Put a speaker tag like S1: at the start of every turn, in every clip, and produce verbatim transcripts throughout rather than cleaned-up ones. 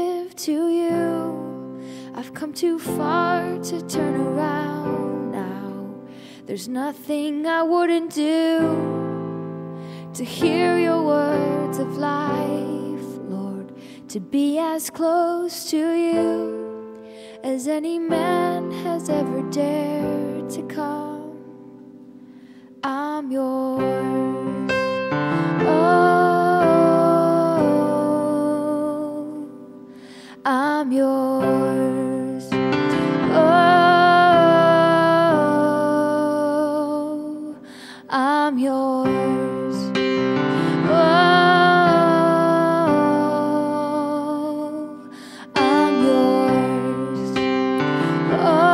S1: give to you. I've come too far to turn around now. There's nothing I wouldn't do to hear your words of life, Lord, to be as close to you as any man has ever dared to come. I'm yours. Oh, I'm yours. Oh, I'm yours. Oh, I'm yours. Oh.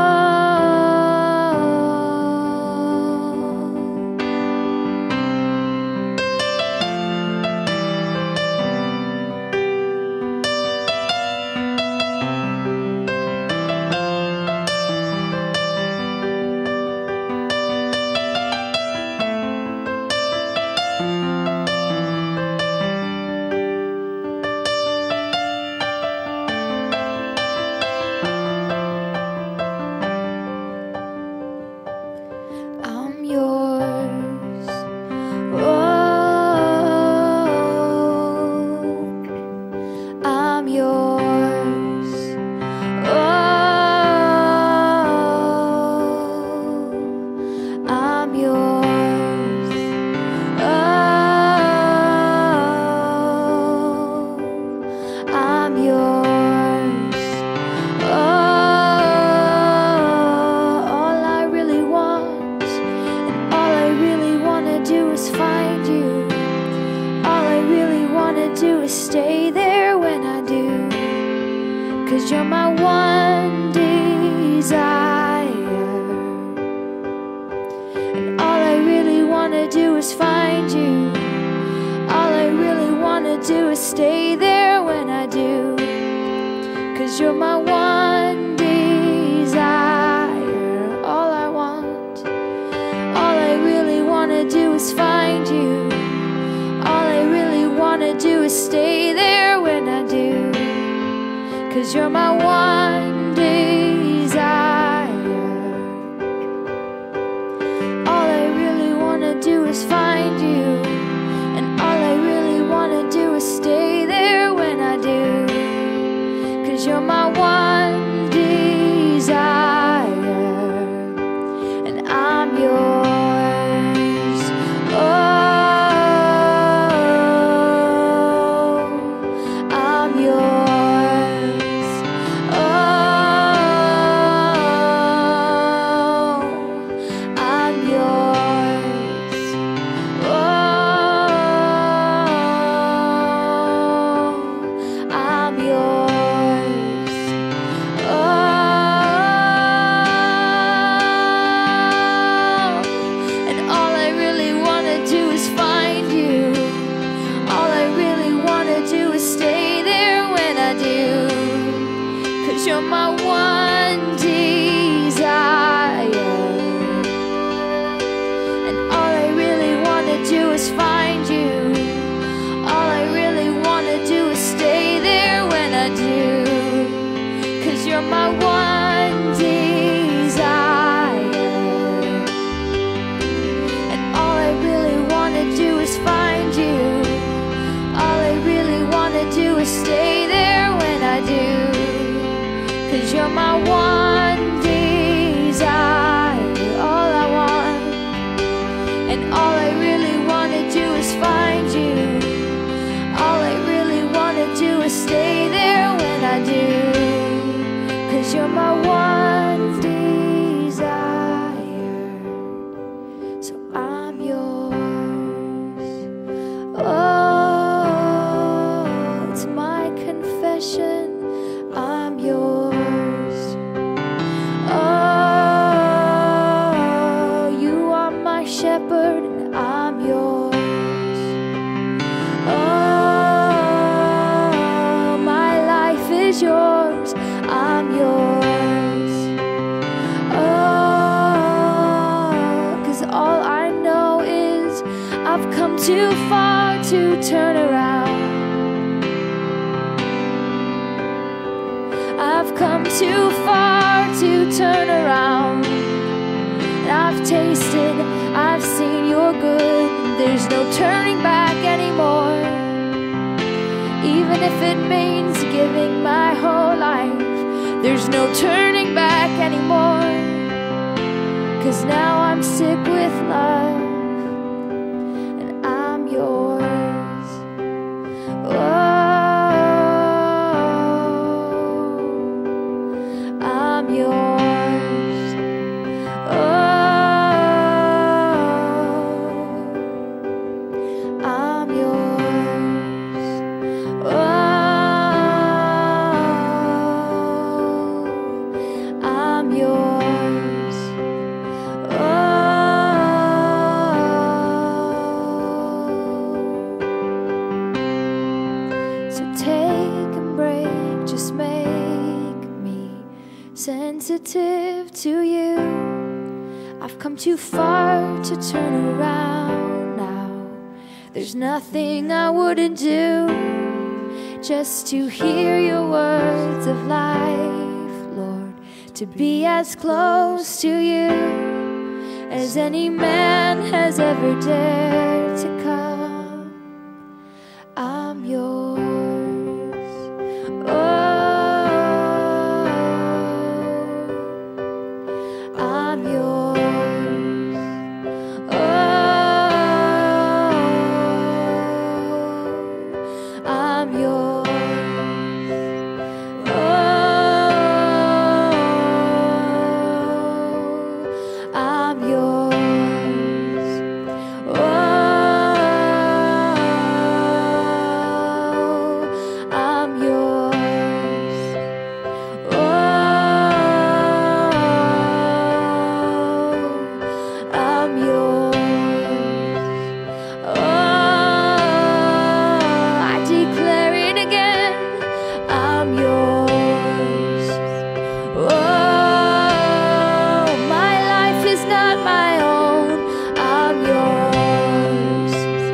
S1: I'm yours. Oh, I'm yours. Oh, I'm yours. Oh, I'm yours. Oh, all I really want, and all I really wanna do is find you. All I really wanna do is stay there when I do, 'cause you're my one desire. And all I really wanna do is find you. All I really wanna do is stay there when I do, 'cause you're my one desire. All I want, all I really wanna do is find you. All I really wanna do is stay there when I do, 'cause you're my one desire. All I really wanna do is find you, and all I really wanna do is stay there when I do, 'cause you're my one desire, and I'm yours. Oh, I'm yours. Oh, I'm yours. Oh, I'm yours. Oh, and all I really wanna do is find you. All I really wanna do is stay there when I do, 'cause you're my one desire. And all I really wanna do is find you. All I really wanna do is stay there when I do, 'cause you're my one desire. And all I really wanna do is find you. All I really wanna do is stay there when I do, 'cause you're my one desire. All I want, and all I really wanna do is find you. All I really wanna do is stay there when I do, 'cause you're my one desire. So I'm yours. Oh, it's my confession. I'm yours. Oh, you are my shepherd, and I'm yours. Oh, my life is yours. I'm yours. Oh, 'cause all I know is I've come too far to turn around. I've come too far to turn around. And I've tasted, I've seen you're good. There's no turning back anymore. Even if it means giving my whole life, there's no turning back anymore. 'Cause now I'm sick with love, and I'm yours. Oh, I'm yours. Oh, I'm yours. Oh, I'm yours. So take a break, just make me sensitive to you. I've come too far to turn around now. There's nothing I wouldn't do just to hear your words of life, Lord. To be as close to you as any man has ever dared to come. I'm yours. Oh, I'm yours. Oh, I'm yours. Oh, I'm yours. Oh, I'm yours. Oh, I'm yours. Oh, I declare it again. I'm yours. Oh, my life is not my own. I'm yours.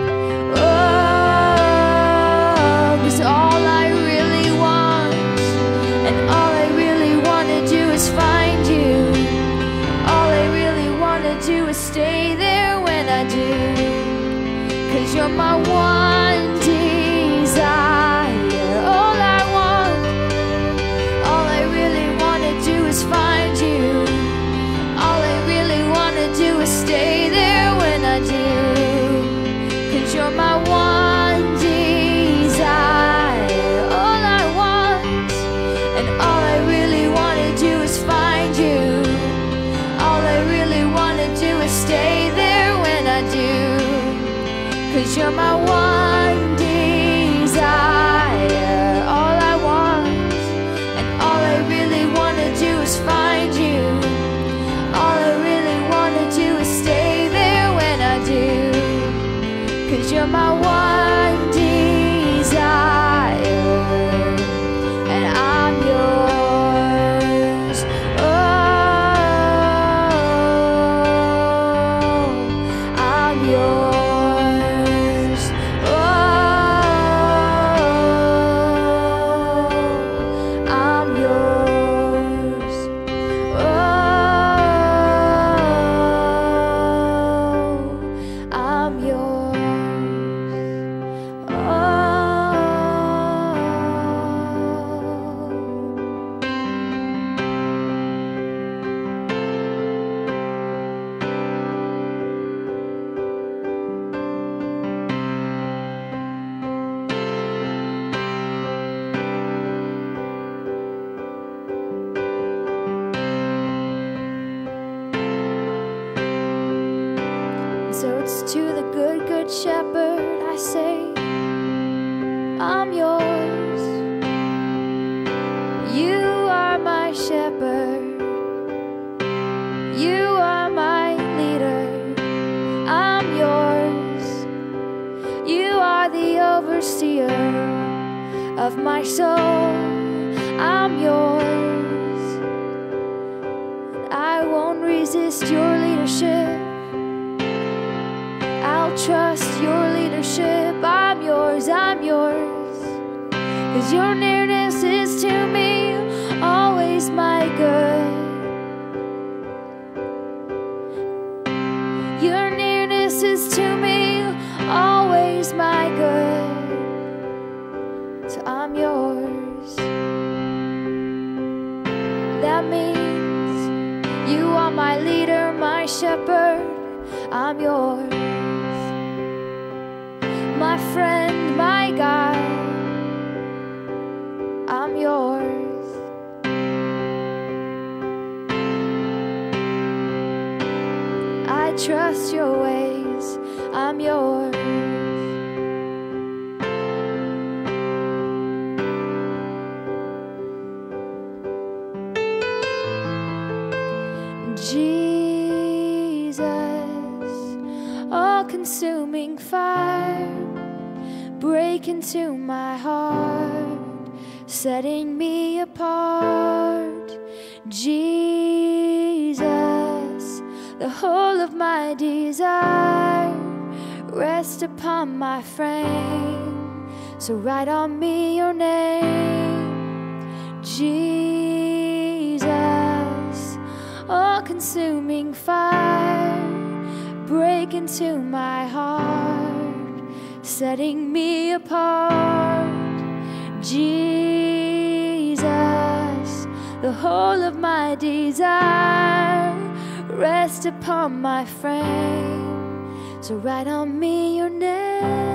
S1: Oh, 'cause all I really want, and all I really want to do is find you. All I really want to do is stay there when I do. 'Cause you're my one desire. All I want, all I really want to do is find you. All I really want to do is stay there when I do. 'Cause you're my one desire. All I want, and all I really want to do is find you. All I really want to do is stay there when I do. 'Cause you're my one desire. All I want, and all I really want to do is find you. All I really want to do is stay there when I do. 'Cause you're my one desire, and I'm yours. Oh, I'm yours. Oh, I'm yours. Oh, I'm yours. Oh. So it's to the good, good shepherd I say, I'm yours. You are my shepherd. You are my leader. I'm yours. You are the overseer of my soul. I'm yours. I won't resist your leadership. I'll trust your leadership. I'm yours, I'm yours. 'Cause your nearness is to me all That means you are my leader, my shepherd. I'm yours, my friend, my guide. I'm yours. I trust your ways. I'm yours. Jesus, all-consuming fire, break into my heart, setting me apart. Jesus, the whole of my desire, rest upon my frame, so write on me your name. Jesus, all-consuming fire, break into my heart, setting me apart. Jesus, the whole of my desire, rest upon my frame, so write on me your name.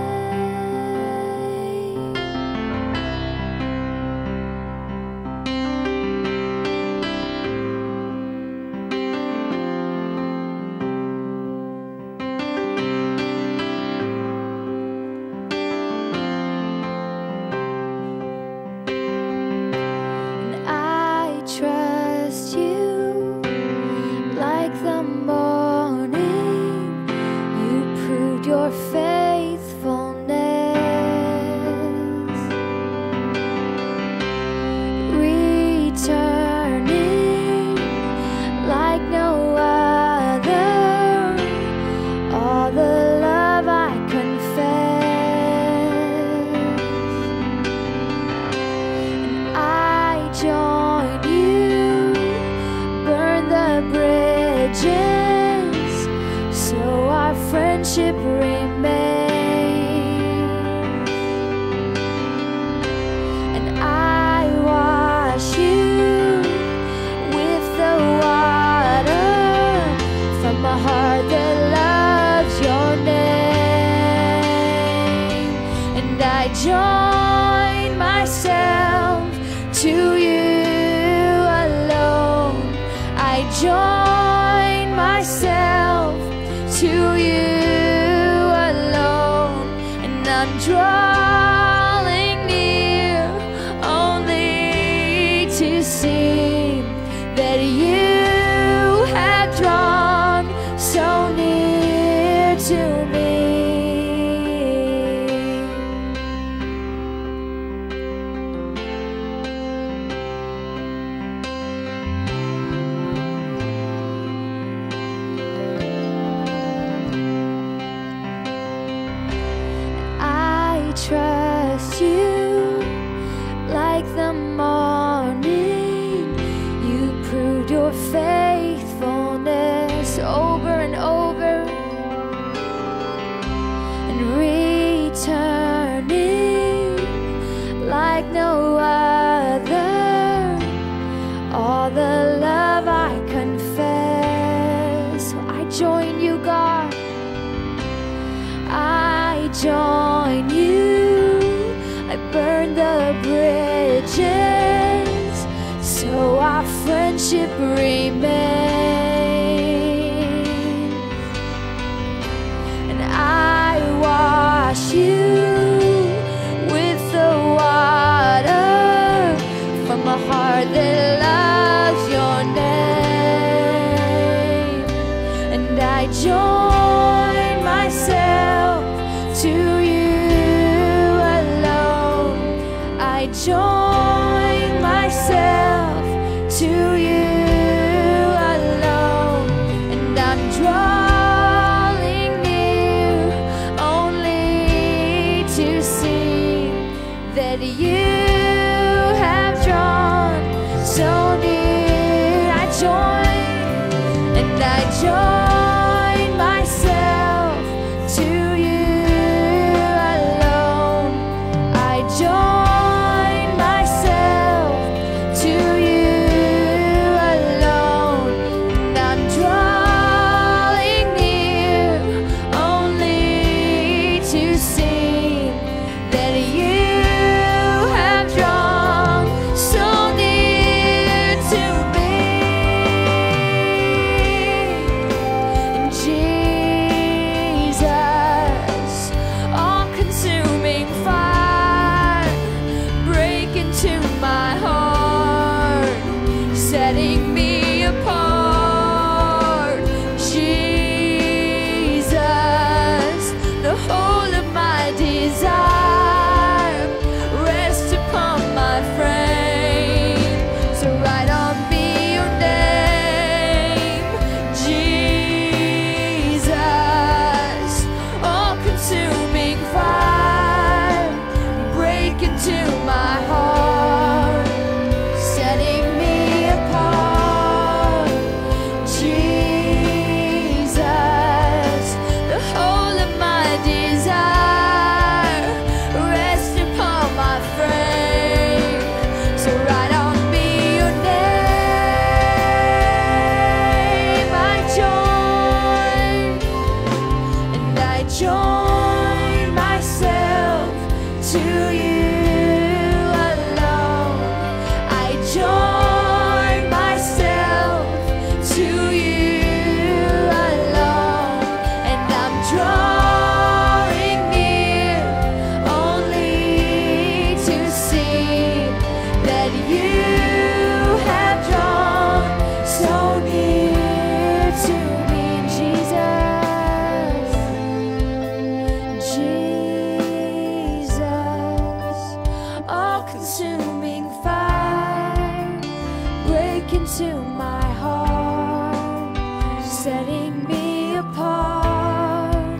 S1: Trust you like the morning. You proved your faithfulness, returning like no other. All the love I confess, and I join bridges, so our friendship remains. And I wash you with the water from a heart that loves your name. And I join myself to you alone. I join myself to you alone, and I'm drawing near only to see that you have drawn so near to me. Trust you like the morning. You proved your faithfulness over and over, and returning like no other. All the love I confess. So I join you, God. I join you. I burn the bridges, so our friendship remains. And I wash you with the water from a heart that loves your name. And I join myself to you alone. I join myself to you alone, and I'm drawing near only to see that you have drawn so near. I join, and I join myself to you alone. I join myself into my heart, setting me apart.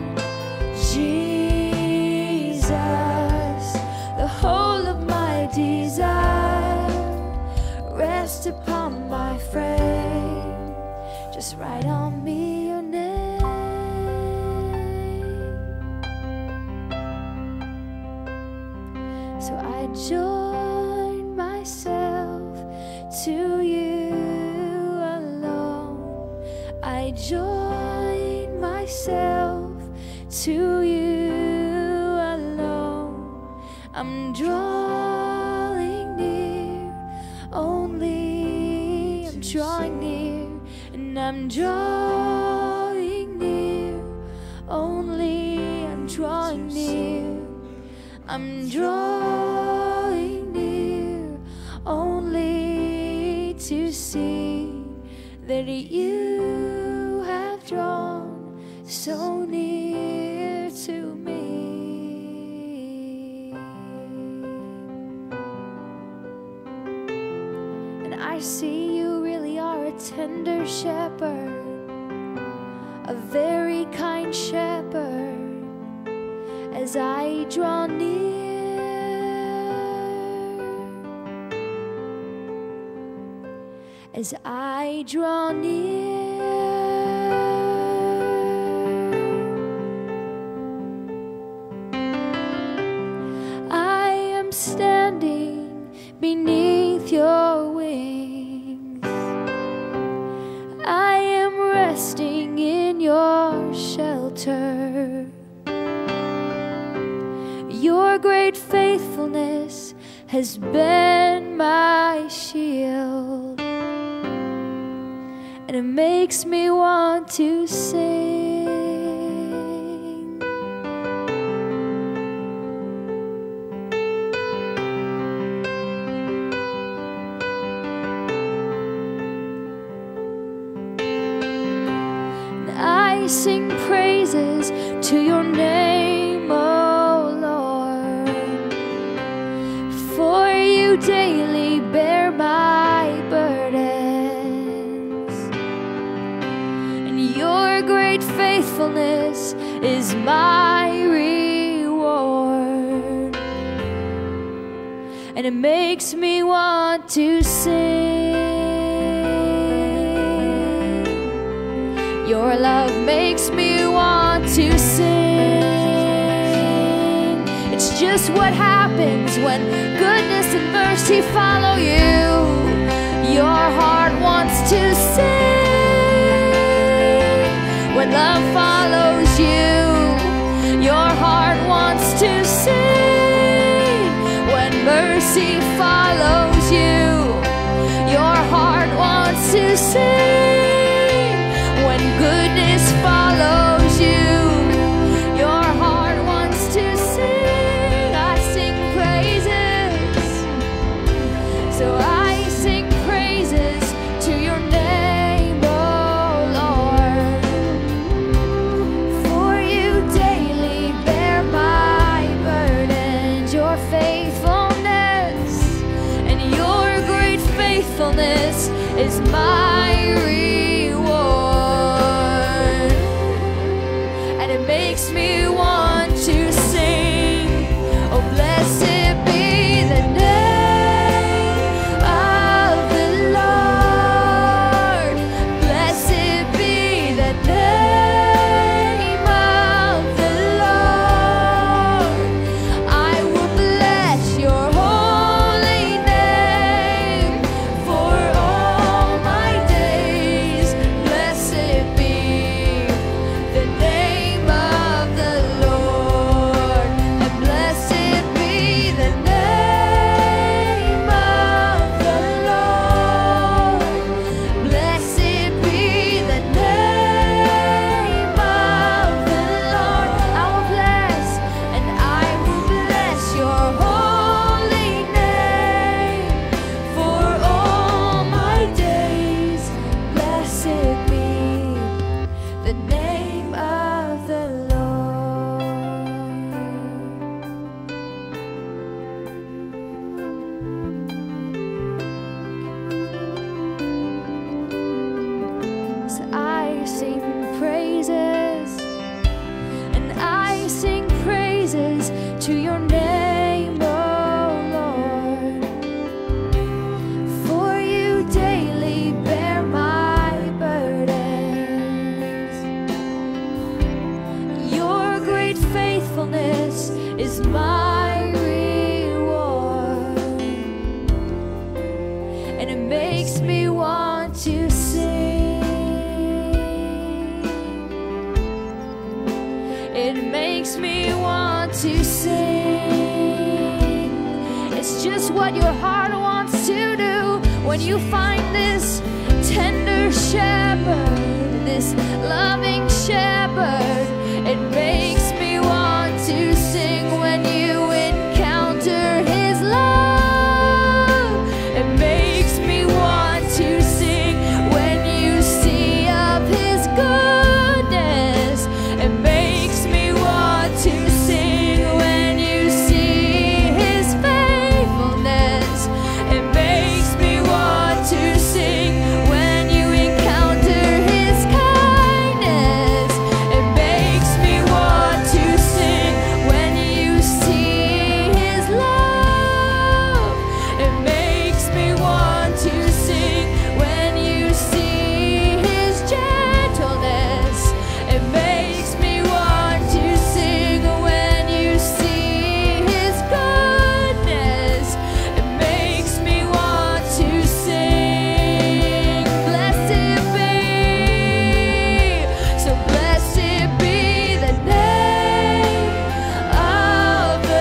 S1: Jesus, the whole of my desire rest upon my frame. Just write on me your name. So I join myself to you alone. I join myself to you alone. I'm drawing near, only I'm drawing near, and I'm drawing near, only I'm drawing near. I'm drawing near, only to see that you have drawn so near to me. And I see you really are a tender shepherd, a very kind shepherd. As I draw near, as I draw near, I am standing beneath your wings. I am resting in your shelter. Your great faithfulness has been my shield, and it makes me want to sing. And I sing praises to your name, oh daily bear my burdens, and your great faithfulness is my reward, and it makes me want to sing. Your love makes me want to sing. It's just what happens when goodness and mercy follow you. Your heart wants to sing. When love follows you, your heart wants to sing. When mercy follows you, your heart wants to sing. When goodness follows you, your heart wants to sing. I sing praises, so I sing praises to your name, oh Lord. For you daily bear my burdens. Your faithfulness and your great faithfulness is my reward, and it makes me want to sing. Oh, blessed be the name of the Lord. Blessed be the name of the Lord. I will bless your holy name for all my days. and it makes me want to sing. It makes me want to sing. It's just what your heart wants to do when you find this tender shepherd, this loving shepherd. It makes me want to sing when you encounter his love. It makes me want to sing when you see of his goodness. It makes me want to sing when you see his faithfulness. It makes me want to sing when you encounter his kindness. It makes me want to sing when you see his love. It makes me want to sing when you see his gentleness. It makes me want to sing when you see his goodness. It makes me want to sing. Blessed be, so blessed be the name of the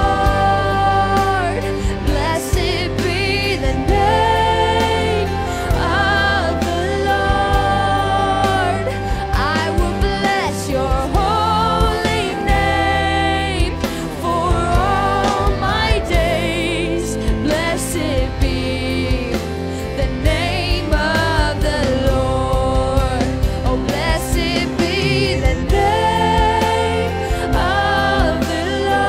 S1: Lord. Blessed be the name of the Lord. I will bless your holy name for all my days. Blessed be the name of the Lord. Oh, blessed be the name of the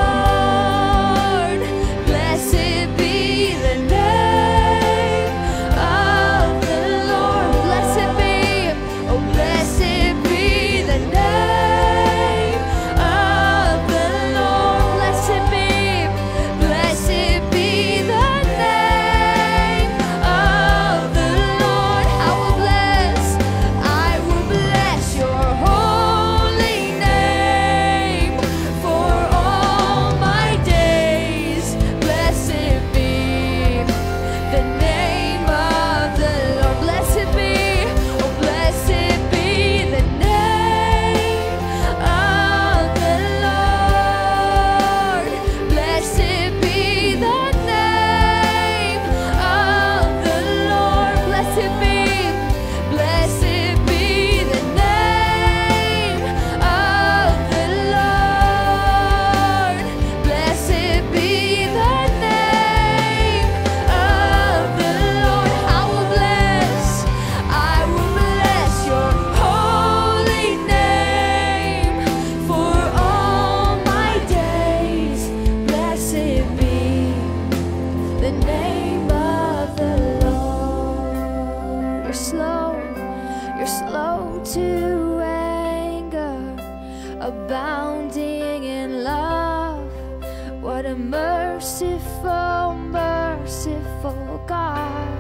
S1: Lord. Blessed be the name of the Lord. Blessed be, oh, blessed be the name of the Lord. Blessed be, blessed be the name of the Lord. I will bless, I will bless your holy name for all my days. Blessed be the name of the Lord. Blessed be, oh, blessed be the name of the Lord. Blessed be the name of the Lord. Blessed be, blessed be the name of the Lord. Blessed be the name of the Lord. I will bless, I will bless your holy name for all my days. Blessed be the name of the Lord. You're slow, you're slow to anger, abounding in love. What a merciful, merciful God.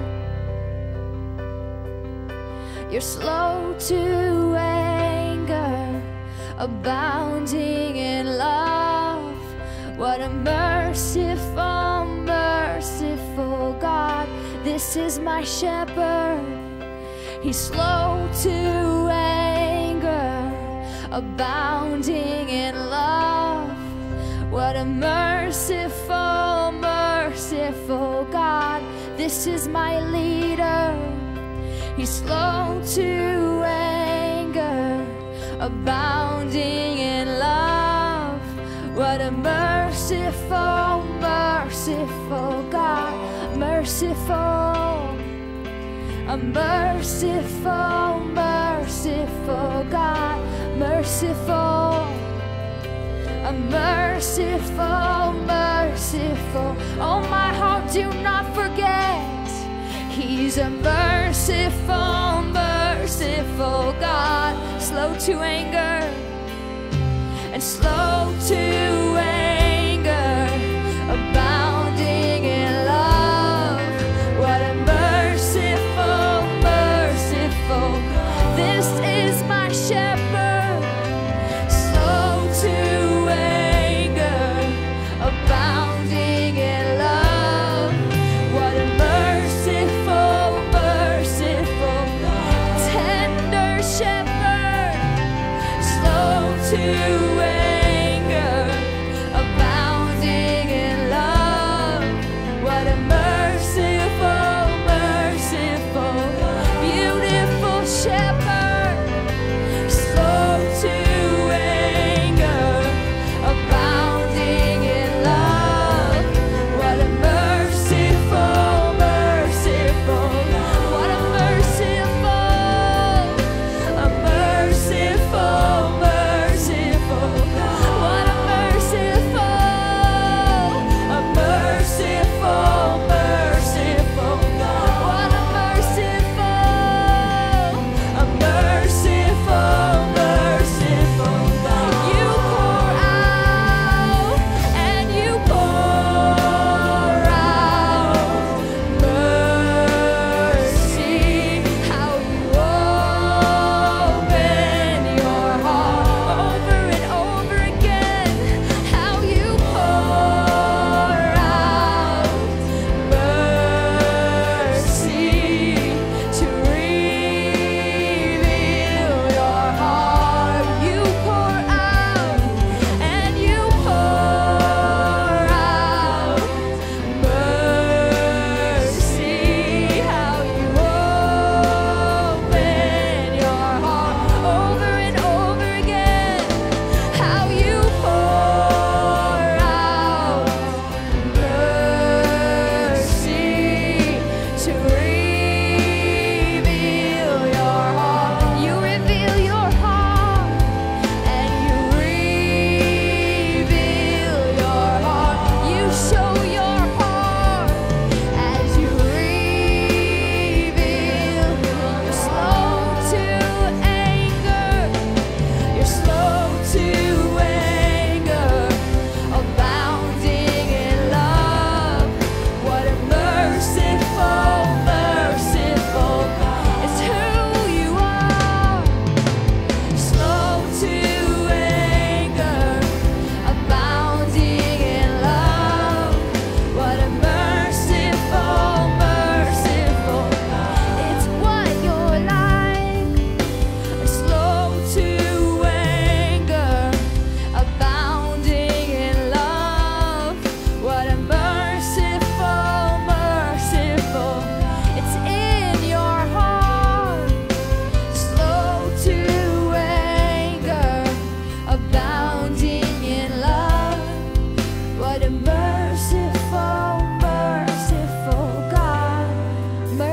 S1: You're slow to anger, abounding in love. What a merciful, merciful God. This is my shepherd. He's slow to anger, abounding in love. What a merciful, merciful God. This is my leader. He's slow to anger, abounding in love. What a merciful, merciful God. Merciful, a merciful, merciful God. Merciful, a merciful, merciful. Oh, my heart, do not forget. He's a merciful, merciful God. Slow to anger and slow to anger, abounding in love. What a merciful, merciful. This is my shepherd. Slow to anger, abounding in love. What a merciful,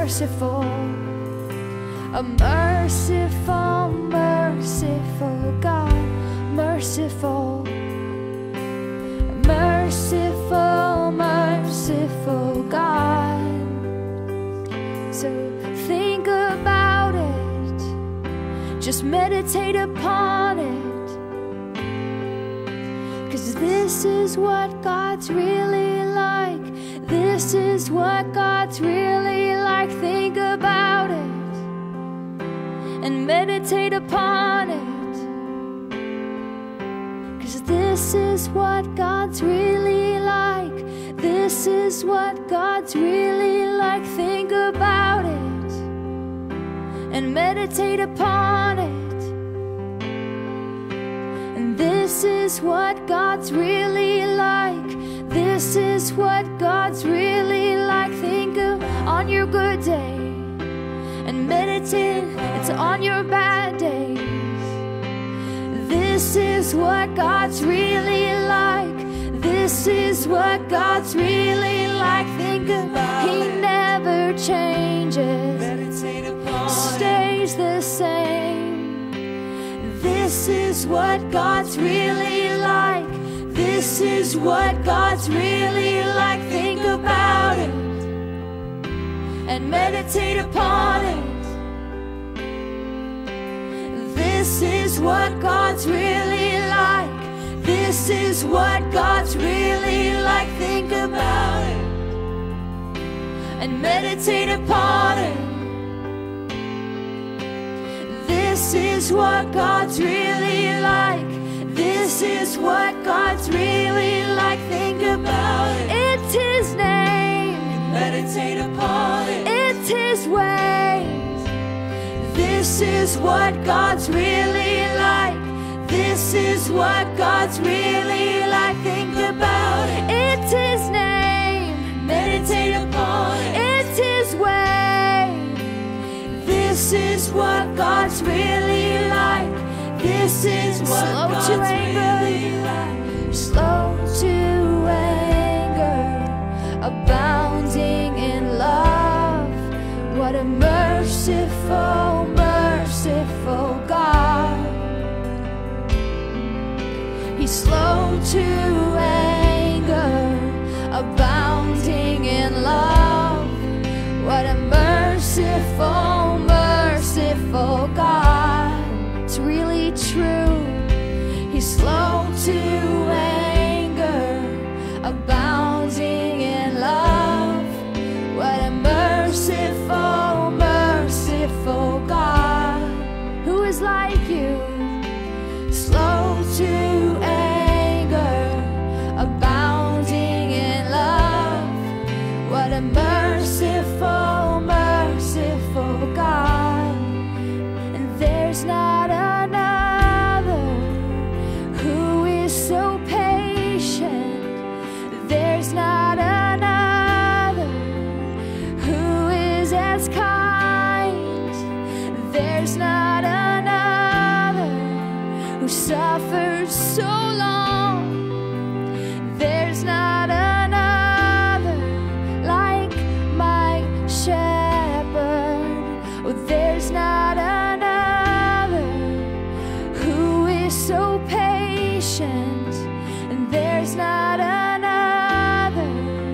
S1: merciful, a merciful, merciful God, merciful, merciful, merciful God. So think about it, just meditate upon it, 'cause this is what God's really like. This is what God's really like. Think about it and meditate upon it, 'cause this is what God's really like. This is what God's really like. Think about it and meditate upon it. And this is what God's really like. This is what God's really like. Think of on your good day and meditate. It's on your bad days. This is what God's really like. This is what God's really like. Think of He never changes, stays the same. This is what God's really like. This is what God's really like. Think about it and meditate upon it. This is what God's really like. This is what God's really like. Think about it and meditate upon it. This is what God's really like. This is what God's really like. Think about it. It's His name. Meditate upon it. It's His ways. This is what God's really like. This is what God's really like. Think about it. It's His name. Meditate upon it. It's His way. This is what God's really like. This is what slow God's to anger, really like. Slow to anger, abounding in love. What a merciful, merciful God. He's slow to anger, abounding in love. What a merciful, merciful God. It's really true. He's slow to anger, abounding in love. What a merciful, merciful God. Who is like you? Slow to anger, abounding in love. What a merciful, merciful God. And there's not another who is so patient. There's not another who is as kind. There's not another who suffers so long. There's not another like my shepherd. Oh, there's not another who is so patient. And there's not another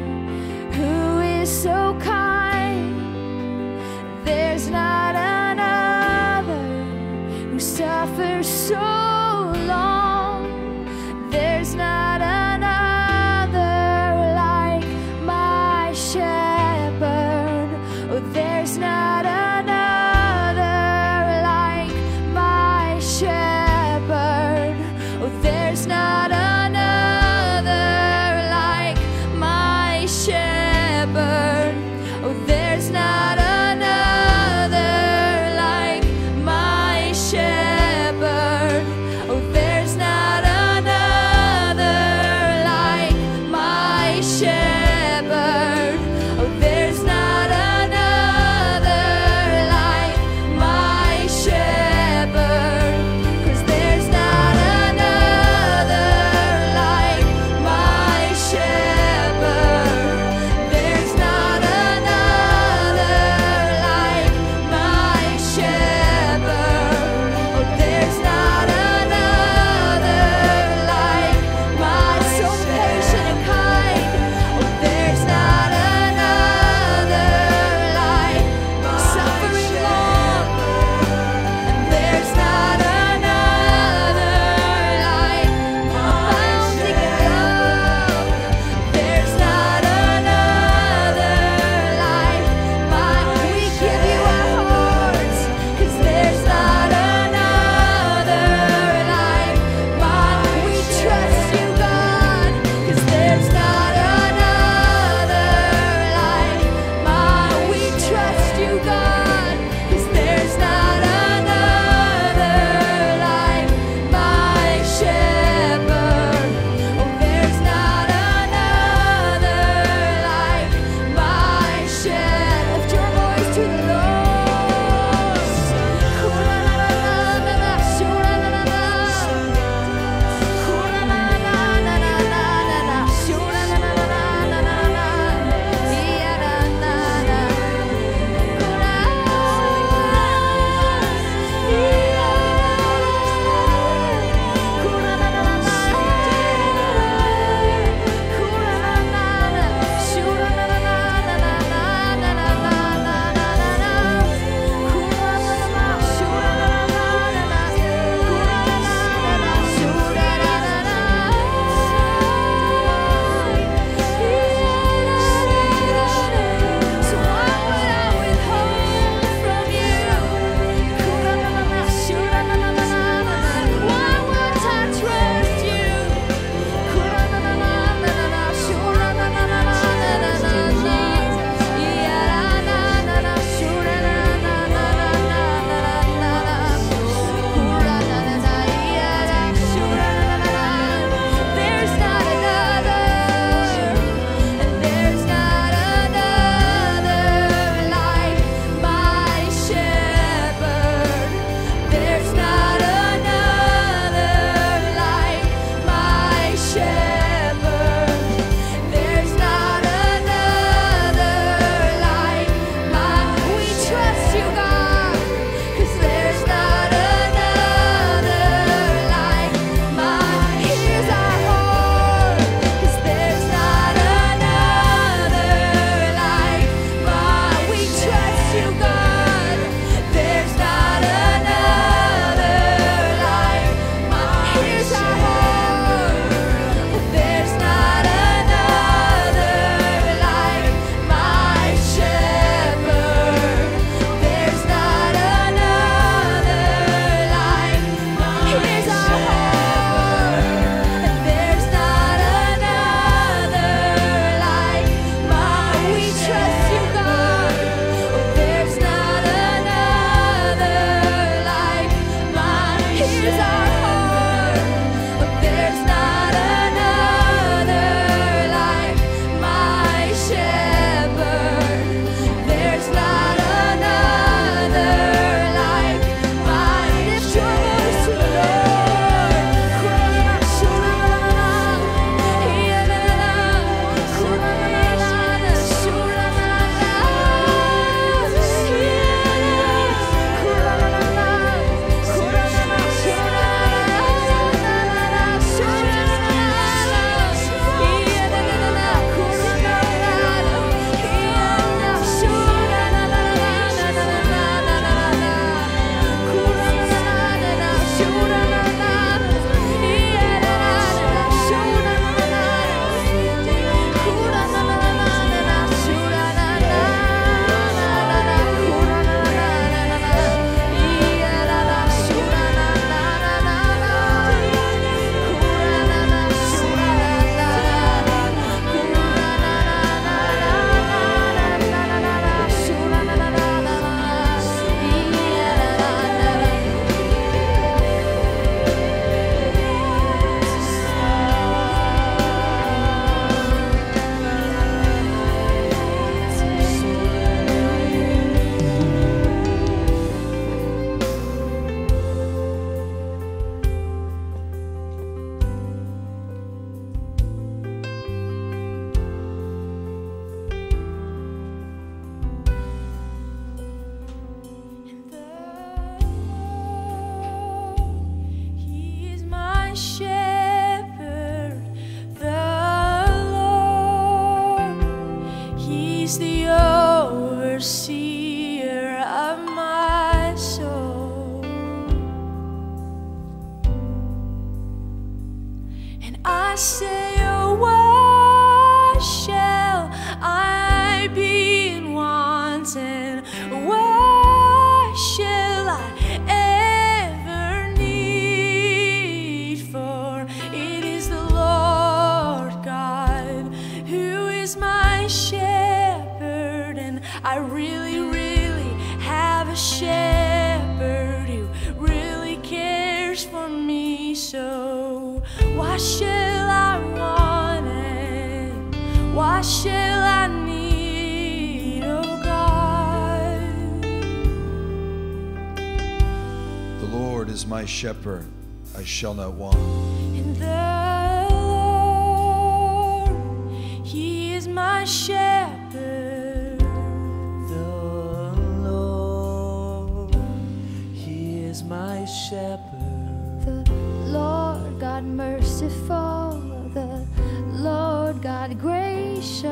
S1: who is so kind. There's not another who suffers so long. There's not another like my shepherd. Oh, there's not another like my shepherd. Oh, there's not another like my shepherd. Oh, there's not another like my shepherd. say, oh, what shall I be in want, and what shall I ever need? For it is the Lord God who is my shepherd, and I really, really have a shepherd who really cares for me. So why shall I want it? Why shall I need, oh God?
S2: The Lord is my shepherd, I shall not want.
S1: And the Lord, He is my shepherd.
S3: The Lord, He is my shepherd.
S1: The Lord God merciful, the Lord God gracious.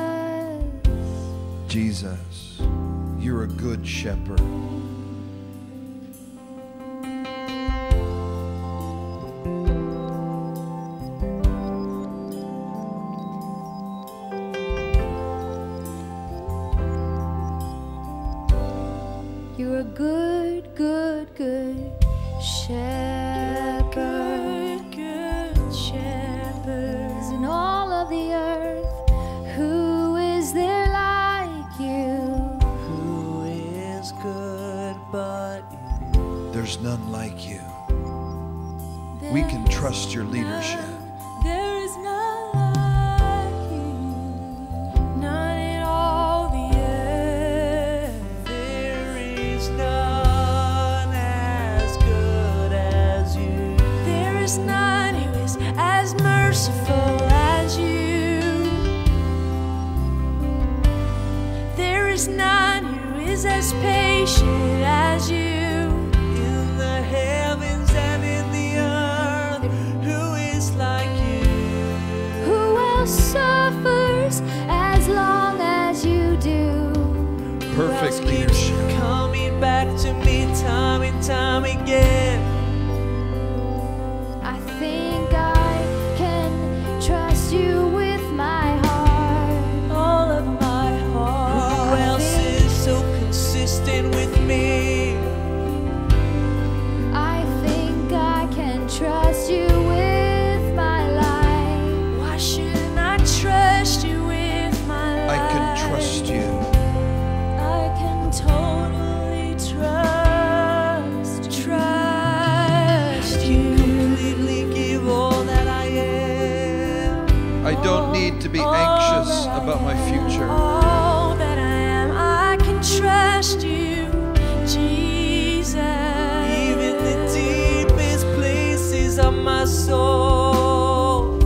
S2: Jesus, you're a good shepherd.
S1: You're a good, good, good shepherd. Good, good shepherd. In all of the earth, who is there like you?
S3: Who is good but you?
S2: There's none like you. We can trust your leadership.
S1: There is none like you, none in all the earth.
S3: There is none as good as you.
S1: There is none who is as merciful as you. There is none who is as patient as you.
S3: In the heavens and in the earth, who is like you?
S1: Who else suffers as long as you do?
S2: Perfect leadership.
S3: Coming back to me time and time again.
S1: I think I can trust you with my heart, all of my heart.
S3: Who else is so consistent with me?
S1: I think I can trust you with my life. Why shouldn't I trust you with my life?
S2: I can trust you.
S1: I can totally trust, trust you.
S3: Completely give all that I am.
S2: I don't need to be anxious about my future.
S1: All that I am, I can trust you, Jesus.
S3: Even the deepest places of my soul.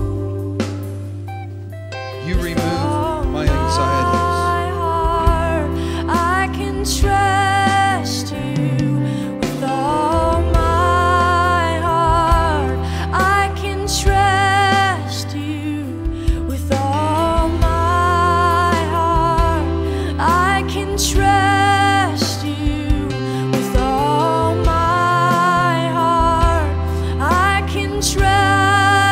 S2: You remove my anxieties.
S1: My heart, I can trust you with all my heart. I can trust you with all my heart. I can trust you with all my heart. I can trust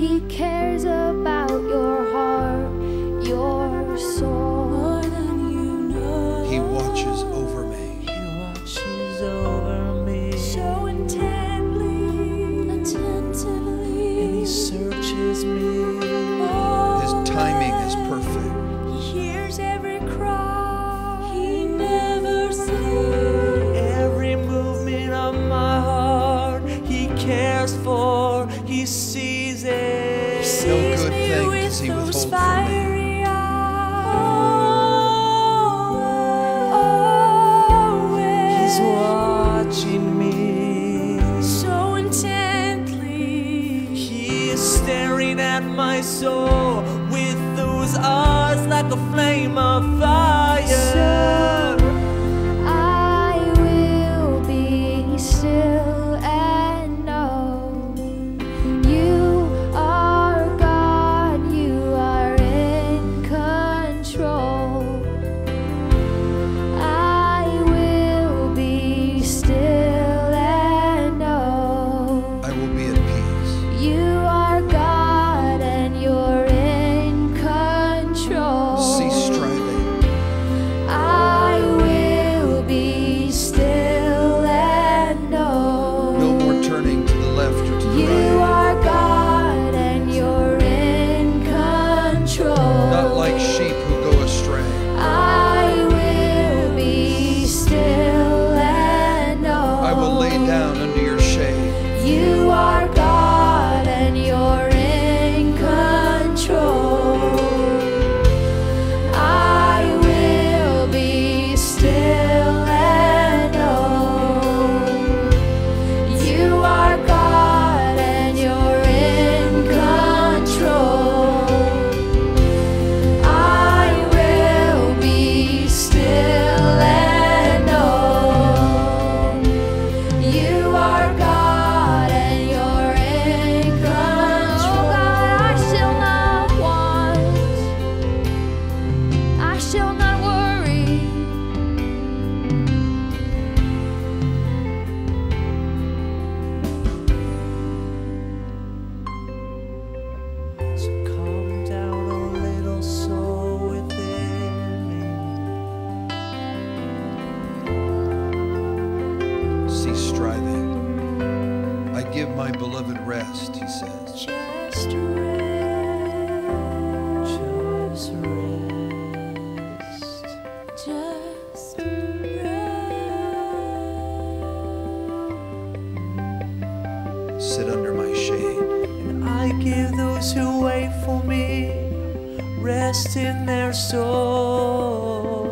S1: He cares about your heart, your soul.
S3: More than you know.
S2: He watches over me.
S3: He watches over me.
S1: So intently, attentively,
S3: And he searches me.
S2: His timing is perfect.
S1: He hears every cry. He never sleeps.
S3: Every movement of my heart, he cares for, he sees it.
S1: He
S2: No
S1: sees
S2: good
S1: me
S2: thing
S1: with
S2: does he
S1: those
S2: withhold from me.
S1: fiery eyes.
S3: He's
S1: Always,
S3: watching me.
S1: so intently.
S3: He is staring at my soul with those eyes like a flame of fire.
S1: So I will be still and know you are God, you are in control. I will be still and know
S2: I will be at peace.
S1: you are God and you're in control.
S2: Cease striving.
S1: I will be still and know
S2: No more turning to the left or to the
S1: you
S2: right.
S1: are God and you're in control.
S2: Not like sheep who go astray.
S1: I will be still and know
S2: I will lay down under your shade.
S1: you are God and you're in control. I will be still and know you are God and you're in control. I will be still and know you are God and you're in control. God, I shall not want. I shall not worry.
S3: So calm down a little soul within me.
S2: Cease striving. I give my beloved rest, he says.
S1: Just rest.
S3: Just rest.
S1: Just
S2: Sit under my shade.
S3: And I give those who wait for me rest in their soul.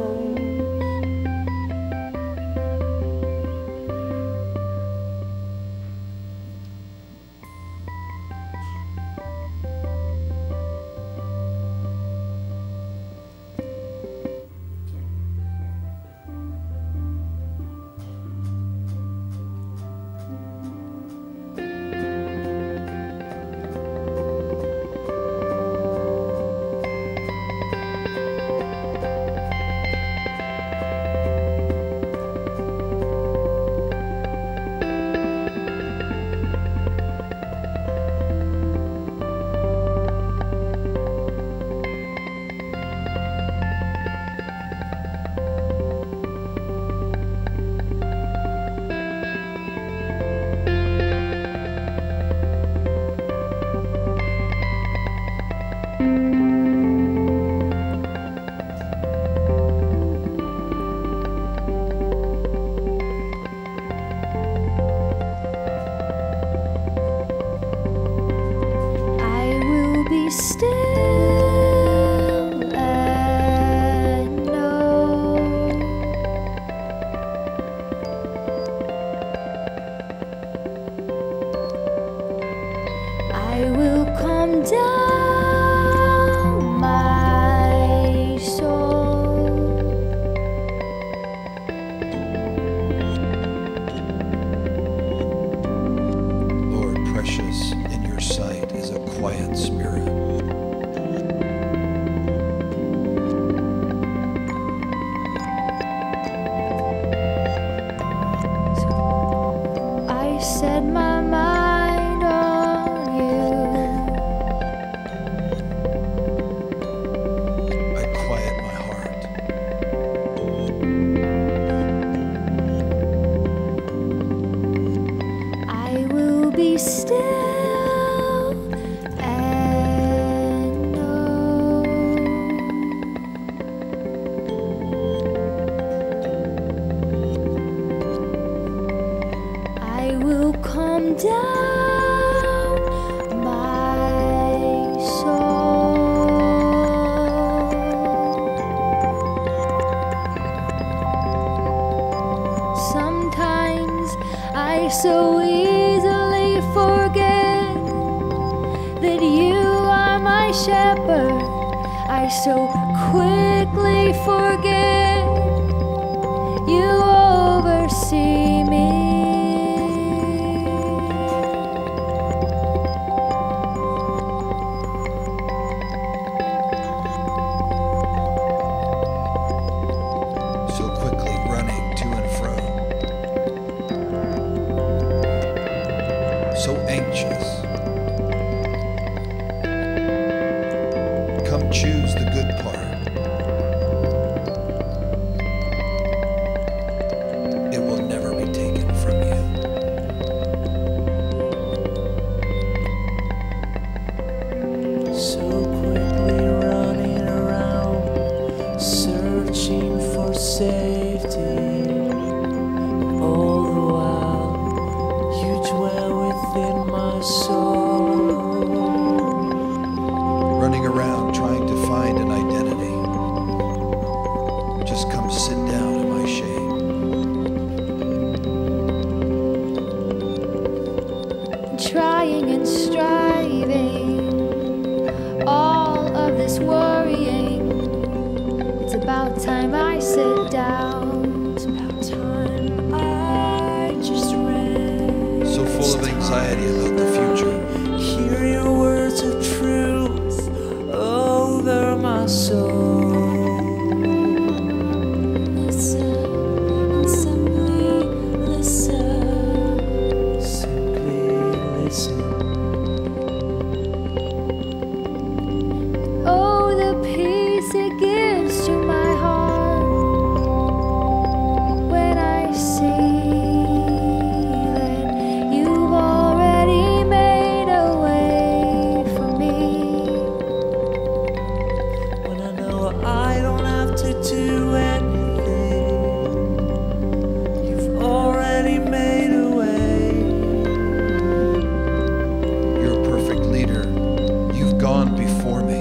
S1: I will be still and know I will calm down my soul.
S2: Lord, precious in your sight is a quiet spirit.
S1: I set my mind on you. shepherd, I so quickly forget you oversee me.
S2: So quickly running to and fro, so anxious. Come choose the good part. It will never be taken from you.
S3: So quickly running around, searching for safety. All the while, you dwell within my soul.
S2: Running around trying to find an identity. Just come sit down in my shade.
S1: Trying and striving, all of this worrying. It's about time I sit down. It's about time I just rest.
S2: So full of anxiety about the future.
S3: Hear your words of truth over my soul.
S1: Listen and simply listen.
S3: Simply listen.
S1: Oh, the peace it gives to my heart when I see that you've already made a way for me.
S3: When I know I don't have to do anything, you've already made a way.
S2: You're a perfect leader. You've gone before me.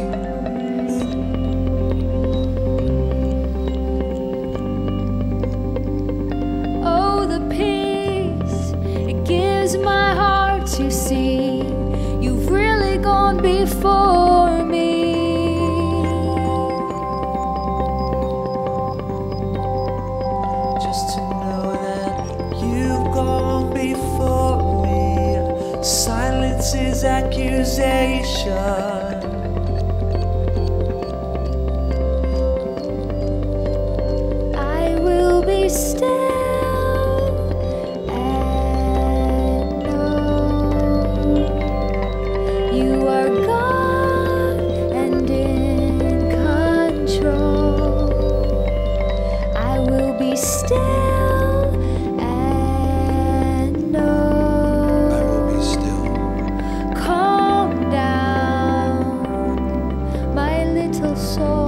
S1: Oh, the peace it gives my heart to see you've really gone before me.
S3: Just to know that you've gone before me silences accusation.
S1: I will be still and know you are God and in control. I will be still and know.
S2: I will be still.
S1: Calm down, my little soul.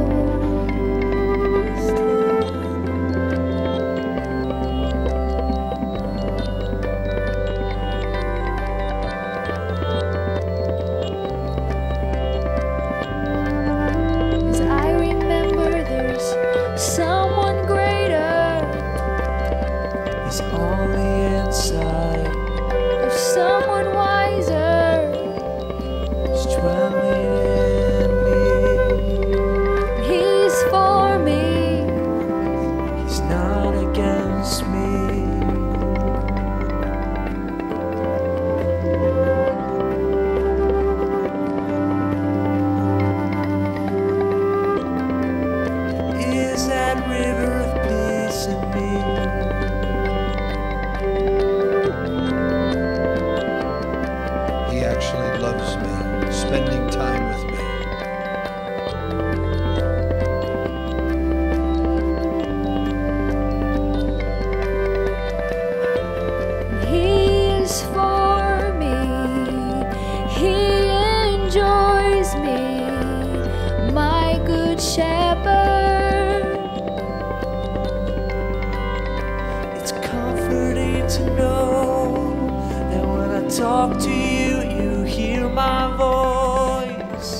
S1: As I remember there's someone greater,
S3: It's on the inside.
S1: there's someone wiser.
S3: It's dwelling in me.
S1: He's for me.
S3: He's not against me. Is that river of peace in me?
S2: He actually loves me, spending time with me.
S1: He is for me. He enjoys me, my good shepherd.
S3: It's comforting to know that when I talk to you, you hear my voice.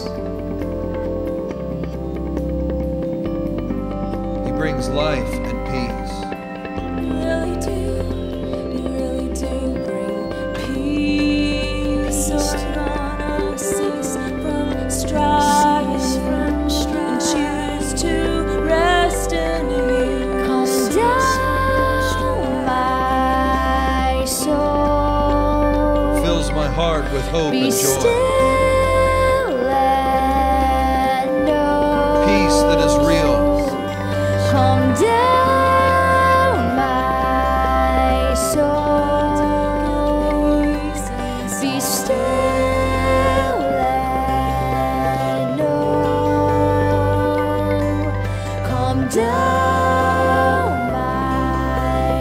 S2: He brings life and peace.
S1: You really do, you really do bring peace. So I'm gonna cease from striving.
S2: with hope
S1: Be
S2: and joy.
S1: still and know.
S2: Peace that is real.
S1: Calm down my soul. Be still and know. Calm down my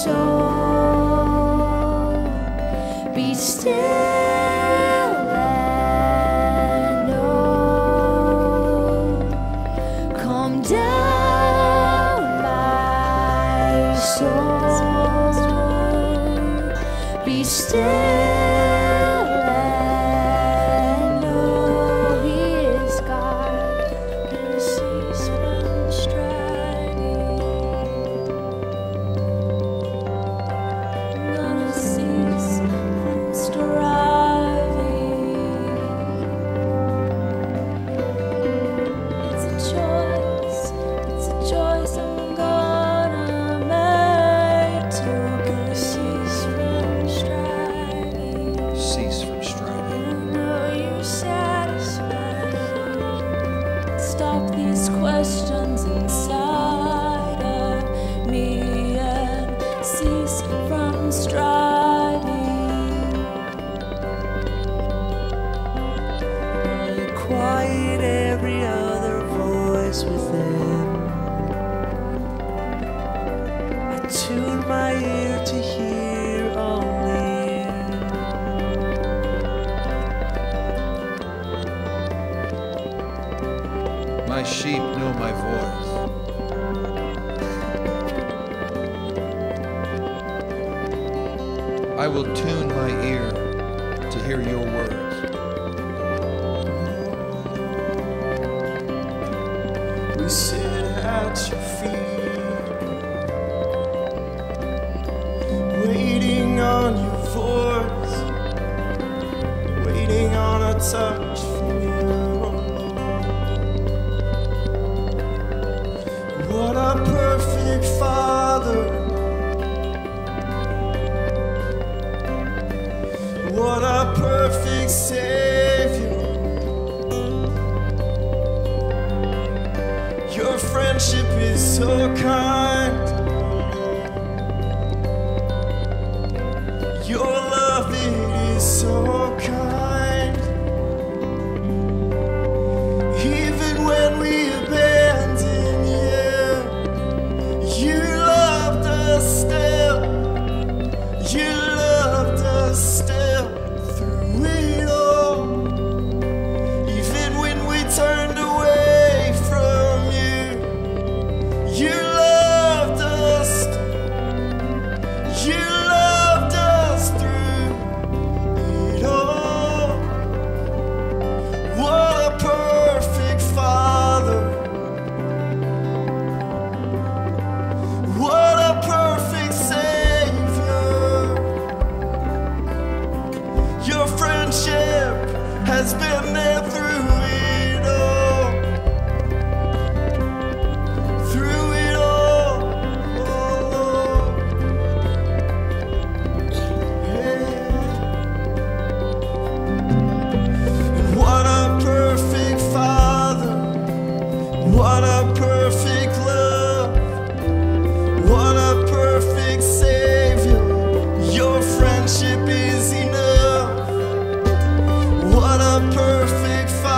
S1: soul. Be still and know. Calm down my soul. Be still and know He is God. Gonna cease from striving. Gonna cease from striving. It's a choice. It's a choice I'm gonna make to gonna cease from striving.
S2: Cease from striving.
S1: I know you're satisfied. Stop these questions inside of me and cease from striving.
S3: You quiet every other voice within. I tune my ear to hear only you.
S2: My sheep know my voice. I will tune my ear to hear your words.
S4: We sit at your feet, waiting on your voice, waiting on a touch from you. What a perfect Father, what a perfect Savior. Your friendship is so kind. Your love, it is so kind. Even when we abandon you, you loved us still. You loved us still through it all. Even when we turned away from you, you loved us. You loved us through it all. What a perfect Father. What a perfect Savior. Your friendship has been there through it all. Through it all. Oh, yeah. And what a perfect Father. What a perfect love. What a perfect Savior. Your friendship is enough. What a perfect Father.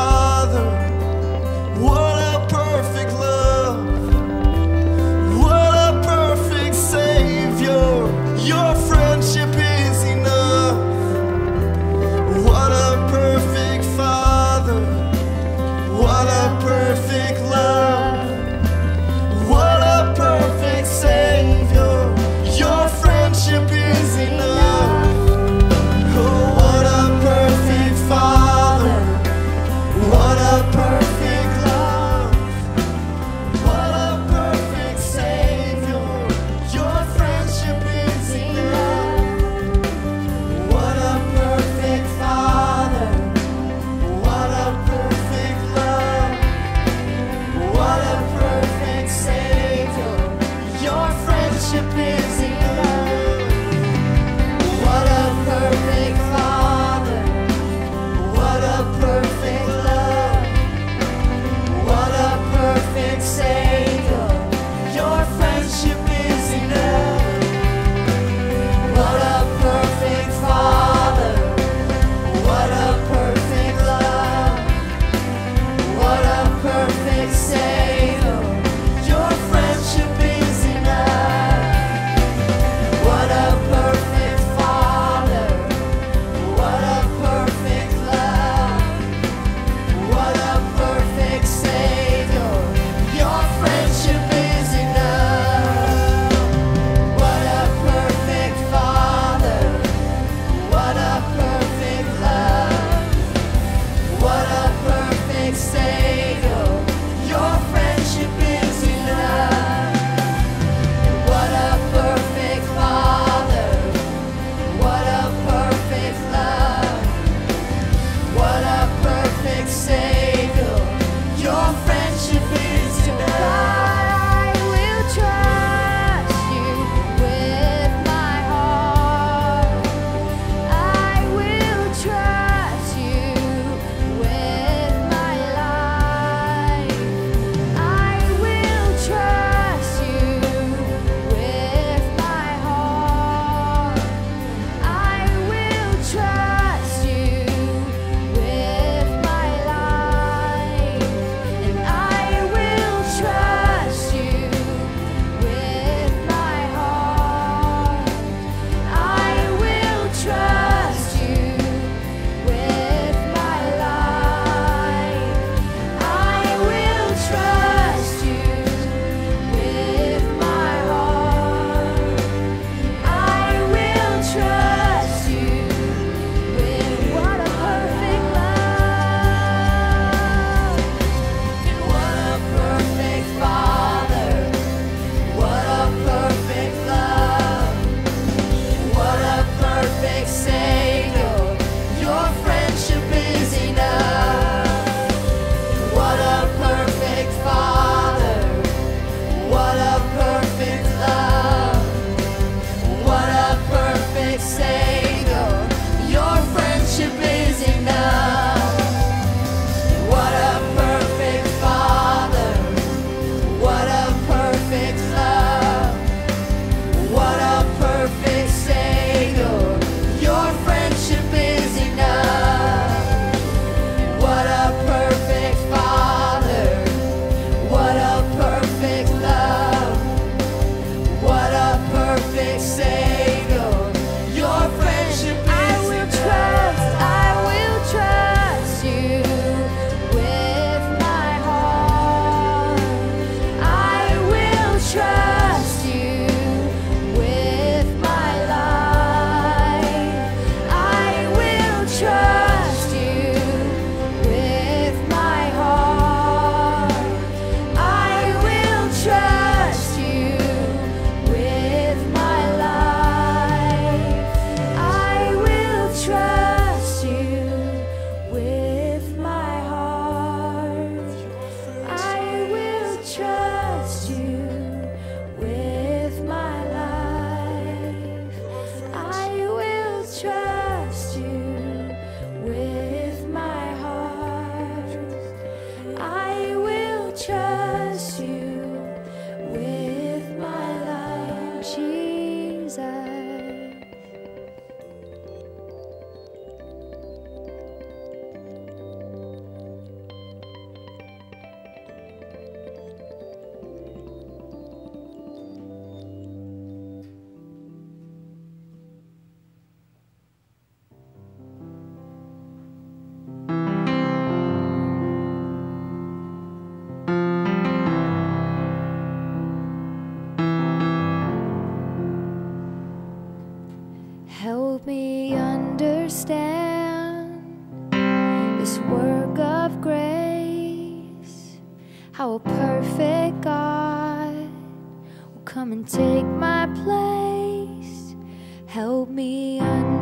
S1: this work of grace, how a perfect God will come and take my place. Help me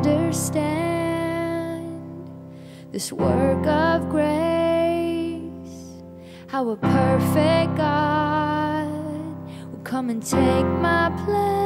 S1: understand this work of grace, how a perfect God will come and take my place.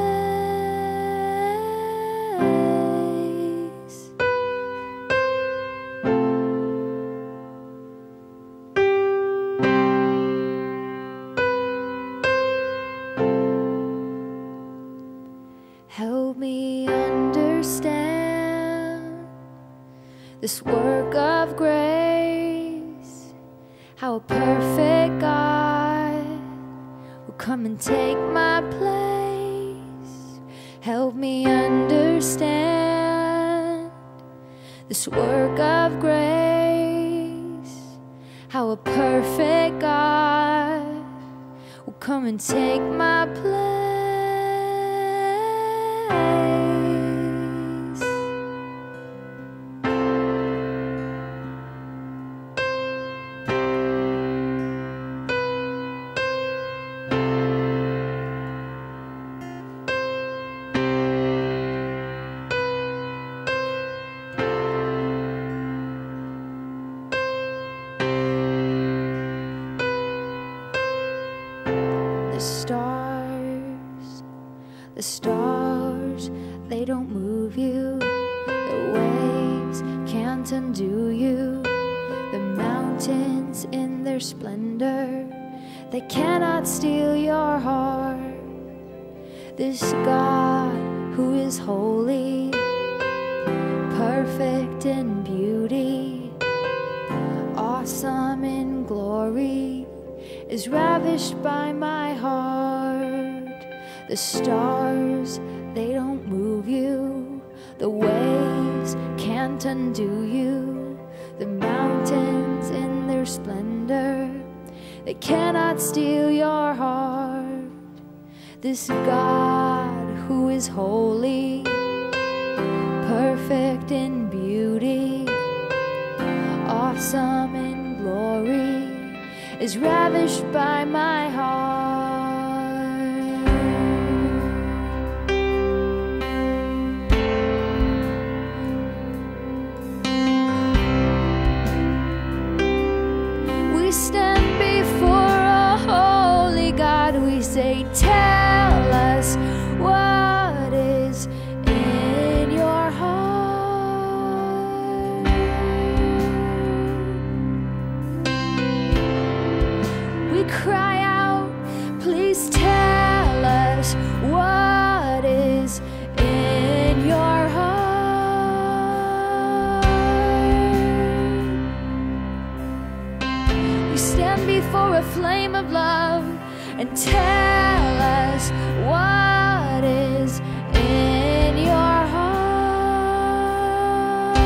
S1: Help me understand this work of grace, how a perfect God will come and take my place. Help me understand this work of grace, how a perfect God will come and take my place. The stars, the stars, they don't move you. The waves can't undo you. The mountains in their splendor, they cannot steal your heart. This God who is holy, perfect in beauty, awesome in glory, is ravished by my heart. The stars, they don't move you. The waves can't undo you. The mountains in their splendor, they cannot steal your heart. This God who is holy, perfect in beauty, awesome in glory, is ravished by my heart. We stand before a holy God. We say, tell us what is in your heart. We cry out, please tell us what is in your heart. We stand before a flame of love and tell us what is in your heart.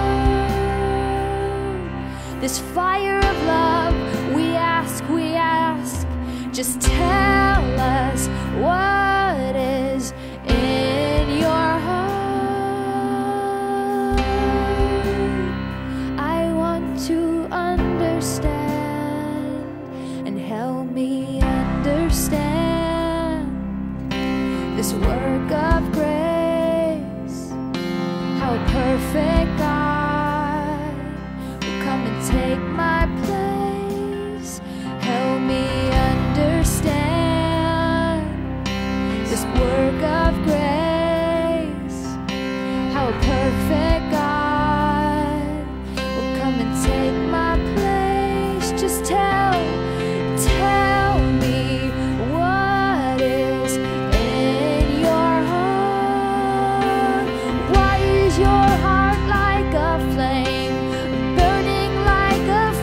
S1: This fire of love, we ask, we ask, just tell us what is in your heart. I want to understand, and help me understand this work of grace, how a perfect God will come and take my place. Help me understand this work of grace, how a perfect God will come and take my place. Just tell, tell me what is in your heart. Why is your heart like a flame, burning like a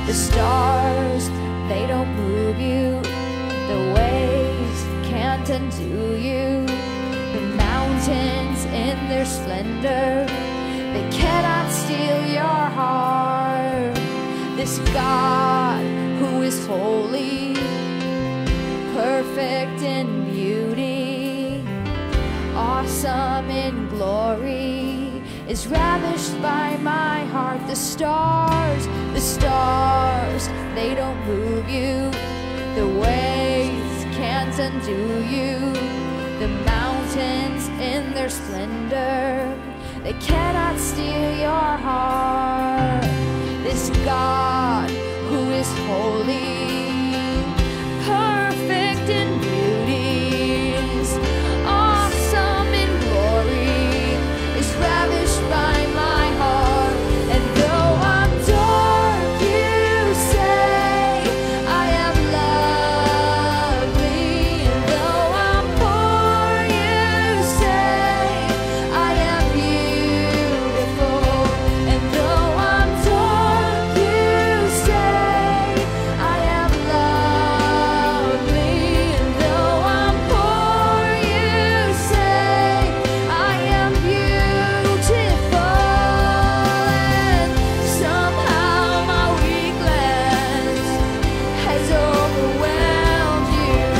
S1: The stars, they don't move you. The waves can't undo you. The mountains in their splendor, they cannot steal your heart. This God who is holy, perfect in beauty, awesome in glory, is ravished by my heart. The stars, the stars, they don't move you. The waves can't undo you. The mountains in their splendor, they cannot steal your heart. This God who is holy, perfect in beauty, is awesome in glory, is ravished by my heart. And though I'm dark, you say I am lovely. And though I'm poor, you say I am beautiful. And though I'm dark, you say I am lovely. And though I'm poor, you say I am beautiful. And somehow my weakness has overwhelmed you.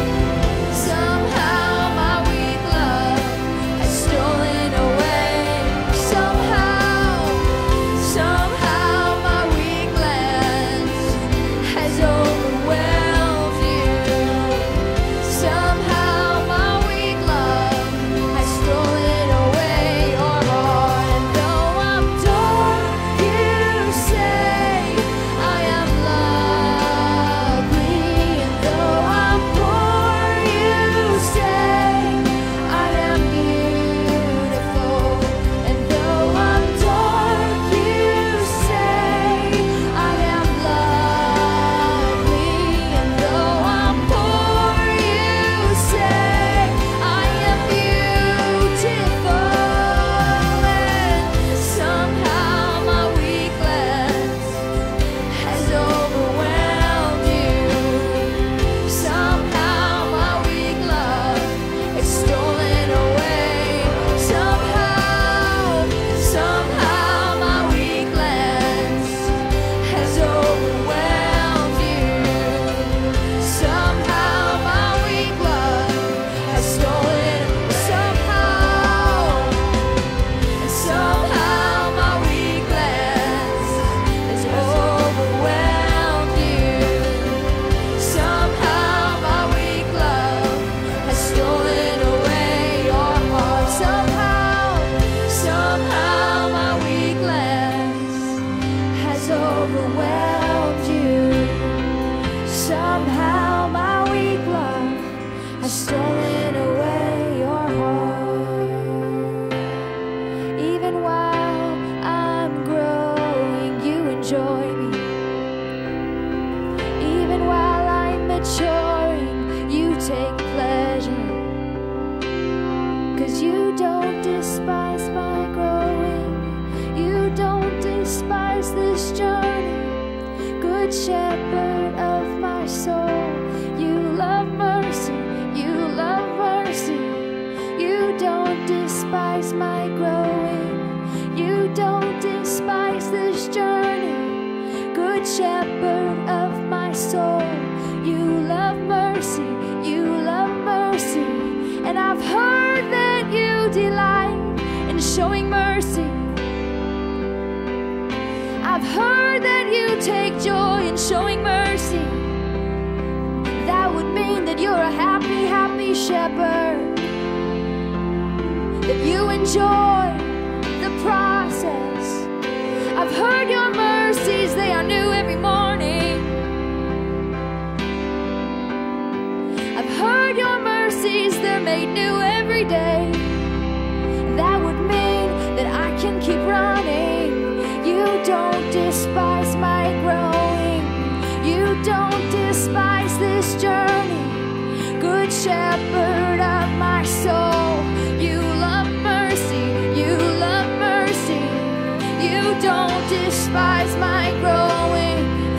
S1: Somehow my weak love has stolen away. Somehow, somehow my weakness has overwhelmed you. Somehow my weak love has stolen away your heart. And though I'm dark, you say I am lovely. And though I'm poor, you say I am beautiful. And though I'm dark, you say I am lovely. And though I'm poor, you say I am beautiful. And somehow my weakness has overwhelmed you. Somehow my weak love is stolen away. Somehow, somehow my weakness has overwhelmed you. Somehow my weak love has stolen. Somehow, somehow my weakness has overwhelmed you. Somehow my weak love has stolen away your heart. Somehow, somehow my weakness has overwhelmed you. Somehow my weak love has stolen away your heart. Even while I'm growing, you enjoy me. Even while I'm maturing, you take pleasure. 'Cause you don't despise my growing. You don't despise this journey. Good shepherd of my soul, you love mercy, you love mercy. You don't despise my growing. You don't despise this journey. Good shepherd of my soul, you love mercy, you love mercy. And I've heard that you delight in showing mercy. I've heard that you take joy in showing mercy. That would mean that you're a happy, happy shepherd. That you enjoy the process. I've heard your mercies, they are new every morning. I've heard your mercies, they're made new every day. That would mean that I can keep running. You don't despise my growing. You don't despise this journey. Good shepherd of my soul, you love mercy, you love mercy. You don't despise my growing.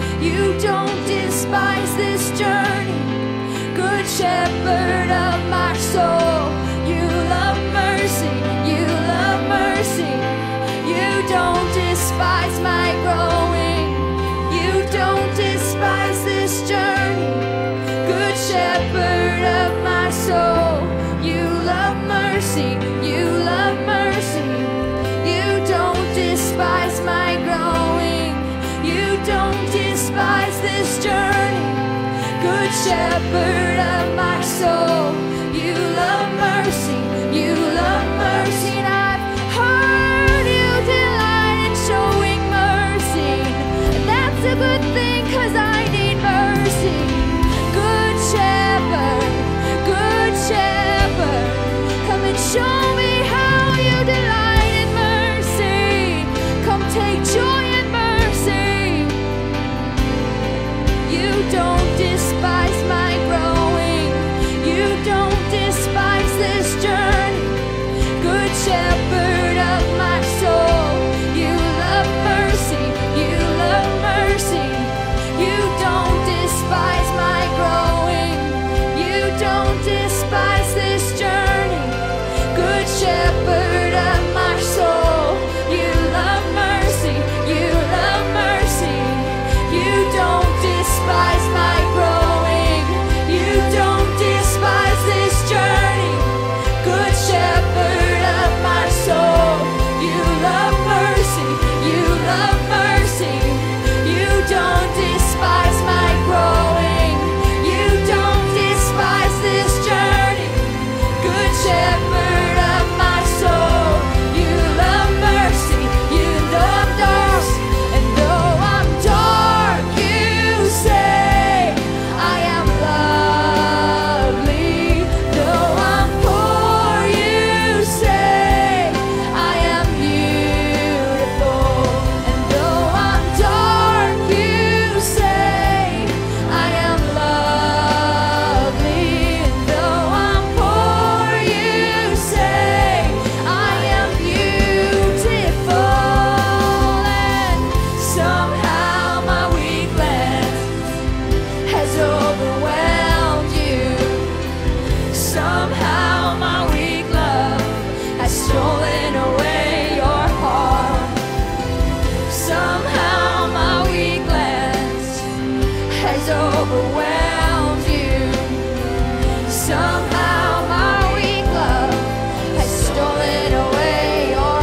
S1: Good shepherd of my soul, you love mercy, you love mercy, and I've heard you delight in showing mercy, and that's a good thing, 'cause I need mercy. Good shepherd, good shepherd, come and show me how you delight in mercy. Come take joy in mercy. You don't despise my growing, you don't despise this journey. Good shepherd of my soul, you love mercy, you love mercy. You don't despise my growing, you don't despise this journey. Good shepherd of my soul, you love mercy, you love mercy. You don't despise my growing, you don't despise this journey. Good shepherd of my soul, you love mercy, you love mercy. You don't despise my growing, you don't despise this journey. Good shepherd of my soul, you love mercy, you love mercy. And though I'm dark, you say I am lovely. Though I'm poor, you say I am beautiful. And though I'm dark, you say I am lovely. And though I'm poor, you say I am beautiful. And somehow my weakness has overwhelmed you. Somehow my weak love has stolen away your heart. Somehow my weakness has overwhelmed you. Somehow my weak love has stolen away your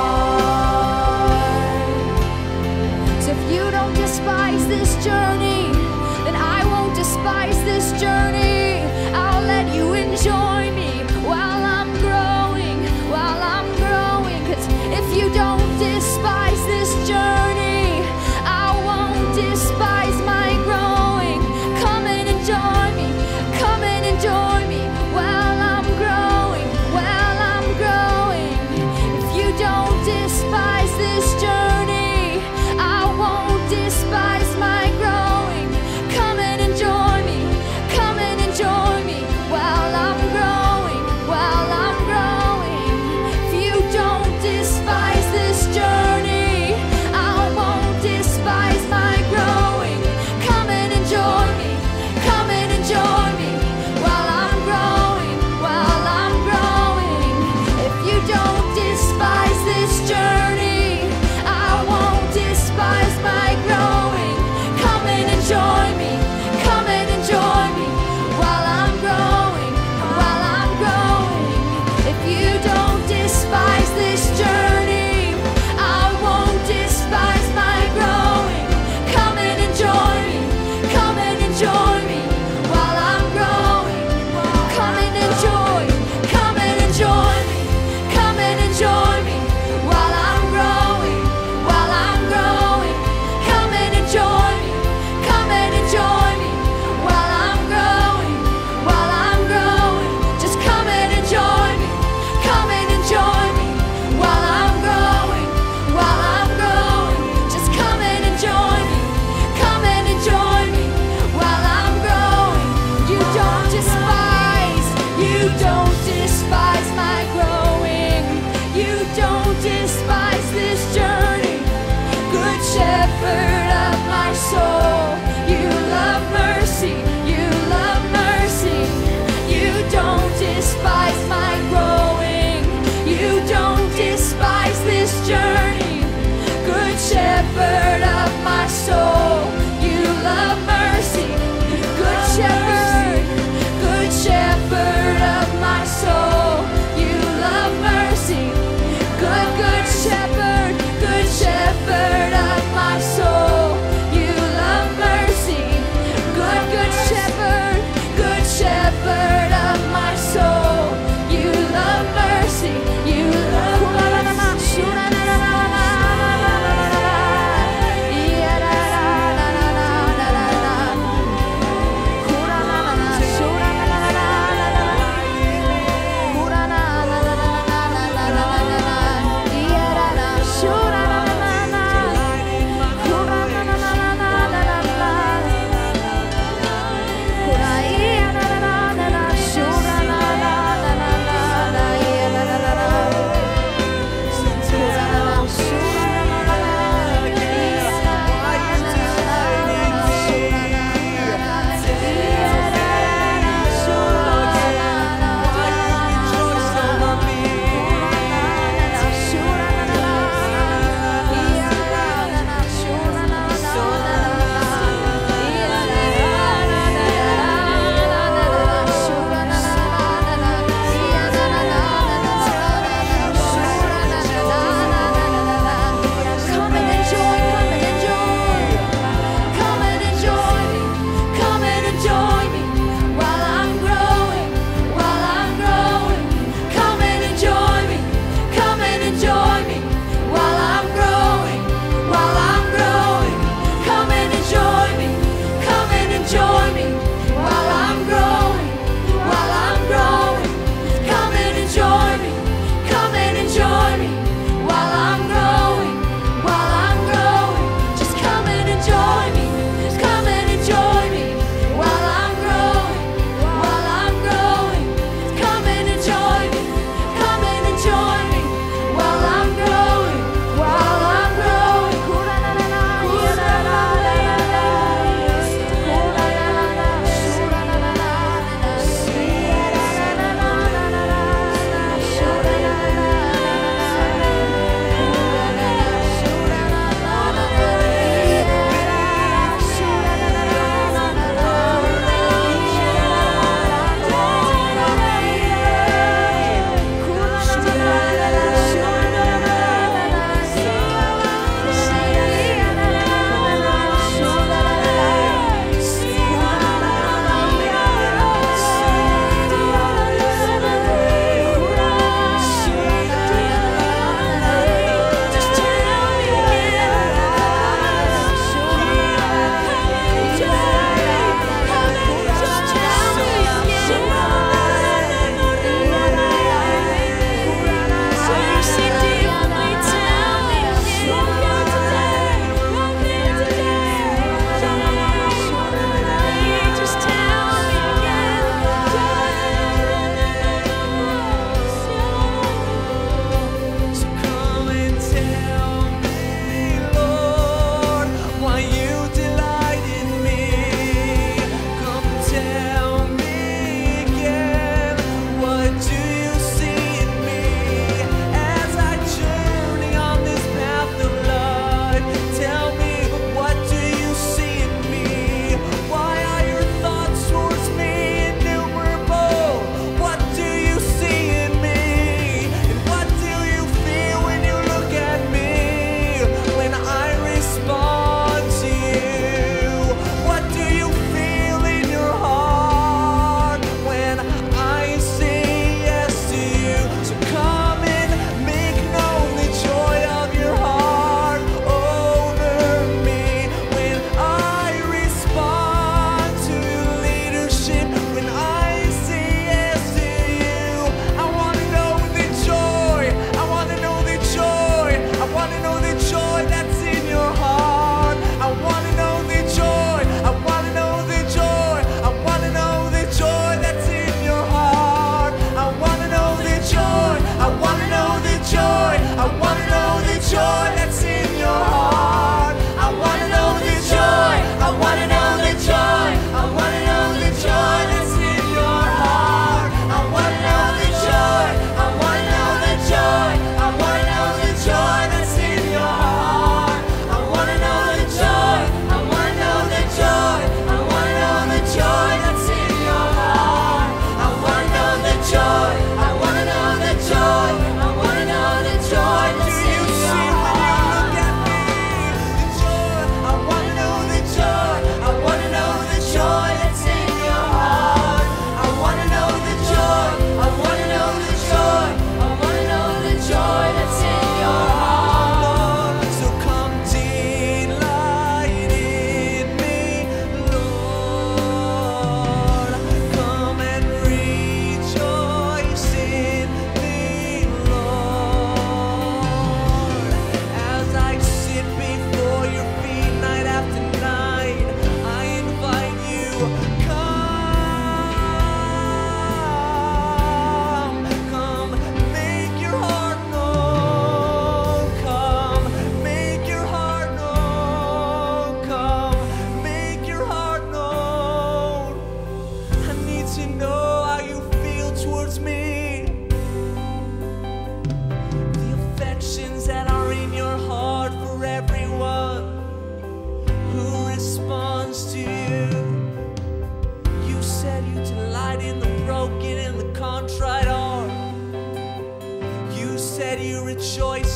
S1: heart. So if you don't despise this journey, then I won't despise this journey. I'll let you enjoy me while I'm growing, while I'm growing. 'Cause if you don't despise this journey, I won't despise my growing. Come and enjoy me, come and enjoy me while I'm growing, while I'm growing. If you don't despise this journey, I won't despise my growing. Come and enjoy me, come and enjoy me while I'm growing,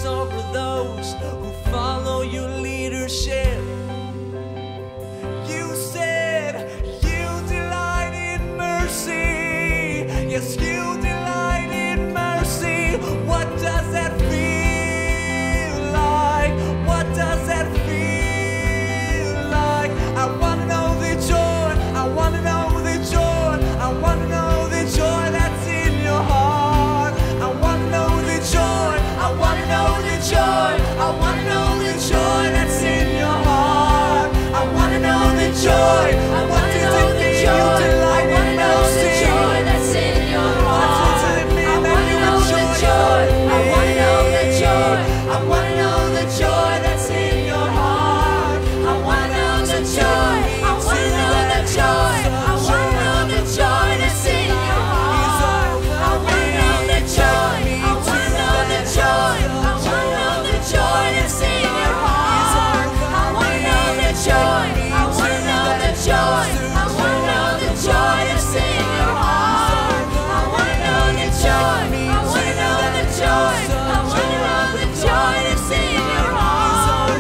S3: watches over those who follow your leadership. You said you delight in mercy. Yes, you delight in mercy. What does that feel like? What does that feel like? I wanna know the joy. I wanna know the joy. I wanna know the joy that's in your heart. I wanna know the joy. I wanna know the joy. I wanna know the joy that's in your heart. I wanna know the joy. I wanna know the joy. I wanna know the joy that's in your heart. I wanna know the joy. I wanna know the joy. I wanna know the joy that's in your heart. I wanna know the joy. I wanna know the joy. I wanna know the joy that's in your heart. I wanna know the joy. I wanna know the joy. I wanna know the joy that's in your heart. I wanna know the joy. I wanna know the joy. I wanna know the joy that's in your heart. I wanna know the joy. I wanna know the joy. I wanna know the joy that's in your heart.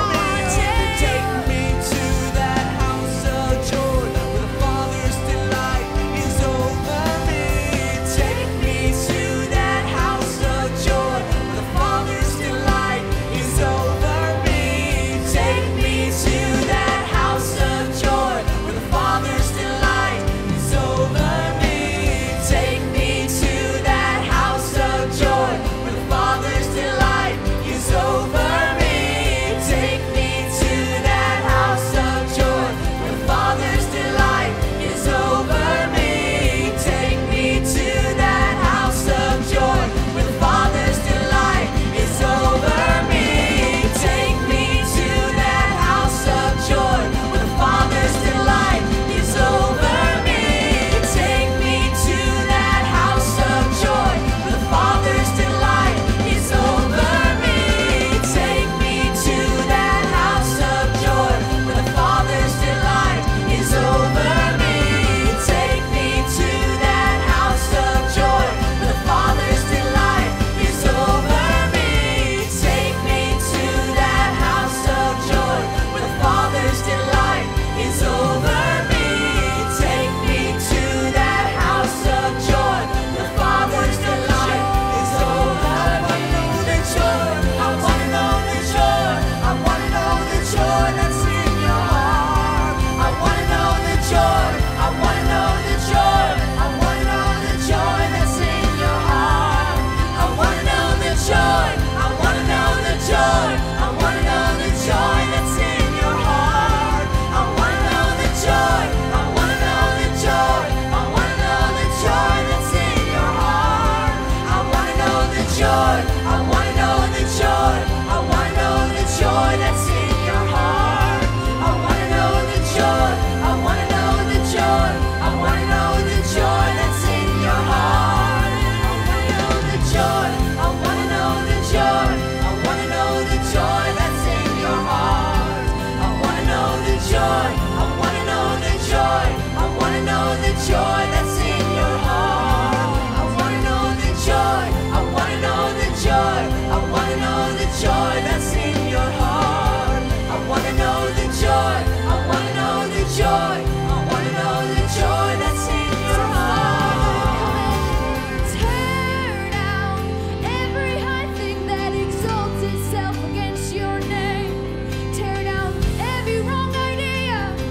S3: Take me to that house of joy where the Father's delight is over me. Take me to that house of joy where the Father's delight is over me. Take me to that house of joy where the Father's delight is over me. Take me to that house of joy where the Father's delight is over me. Take me to that house of joy where the Father's delight is over me. Take me to that house of joy where the Father's delight is over me. Take me to that house of joy where the Father's delight is over me. Take me to that house of joy where the Father's delight is over me. Take me to that house of joy where the Father's delight is over me. Take me to that house of joy where the Father's delight is over me. Take me to that house of joy where the Father's delight is over me. Take me to that house of joy where the Father's delight is over me. I wanna know the joy. I wanna know the joy that's in your heart. I wanna know the joy. I wanna know the joy. I wanna know the joy that's in your heart. I wanna know the joy. I wanna know the joy. I wanna know the joy that's in your heart. I wanna know the joy. I wanna know the joy. I wanna know the joy that's in your heart. I wanna know the joy. I wanna know the joy. I wanna know the joy that's in your heart. I wanna know the joy. I wanna know the joy. I wanna know the joy that's in your heart. I wanna know the joy. I wanna know the joy. I wanna know the joy that's in your heart. I wanna know the joy. I wanna know the joy. I wanna know the joy that's in your heart. I wanna know the joy. I wanna know the joy. I wanna know the joy that's in your heart. I wanna know the joy. I wanna know the joy. I wanna know the joy that's in your heart.
S1: Tear down every high thing that exalts itself against your name. Tear down every wrong idea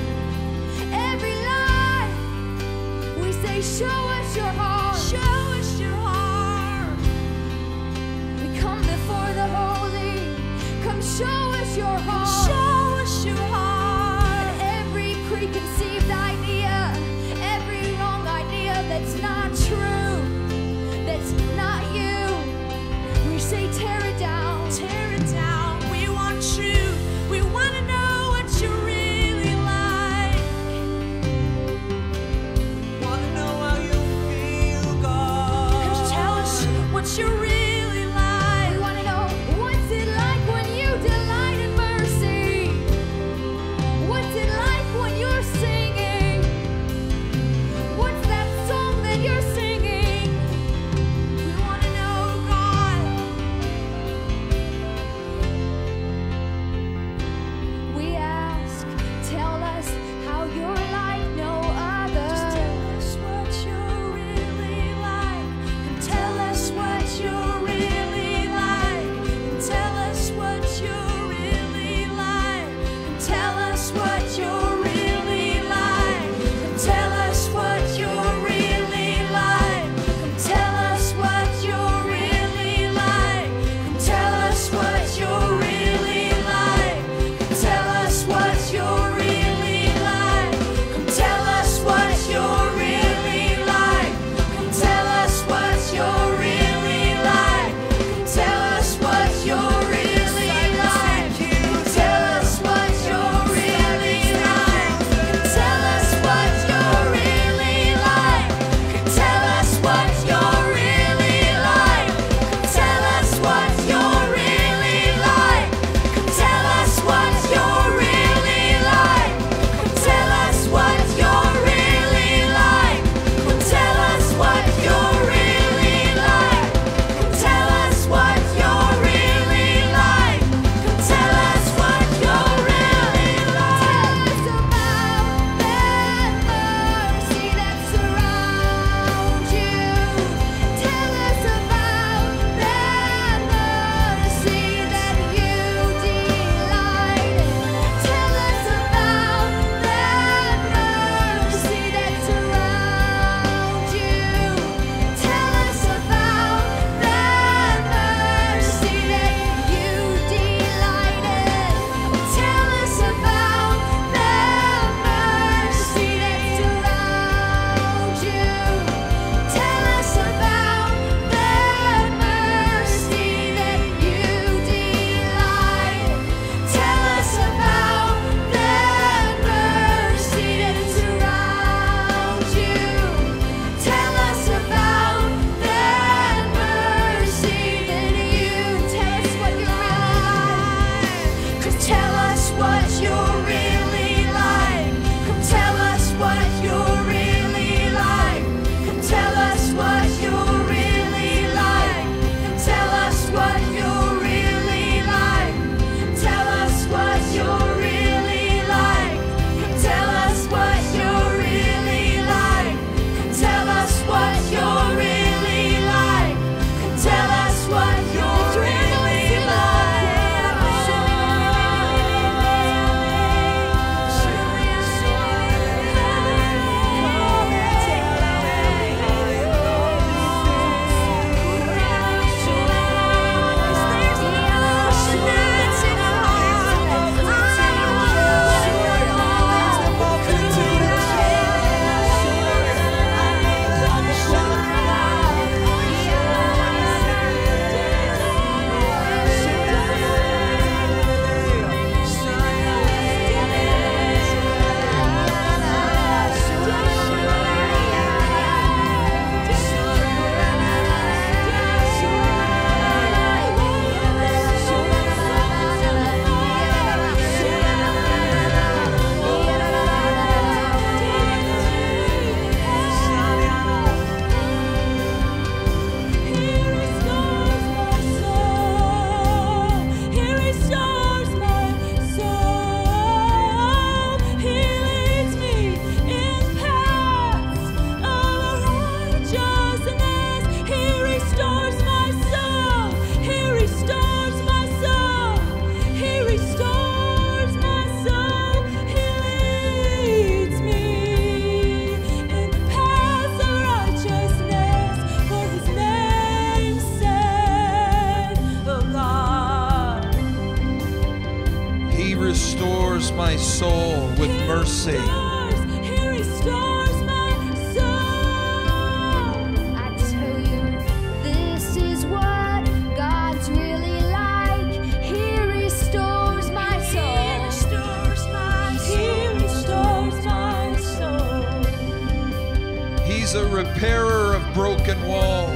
S2: with mercy.
S3: He restores my soul.
S1: I tell you, this is what God's really like. He restores my soul.
S3: He restores my soul. He restores my soul.
S2: He's a repairer of broken walls.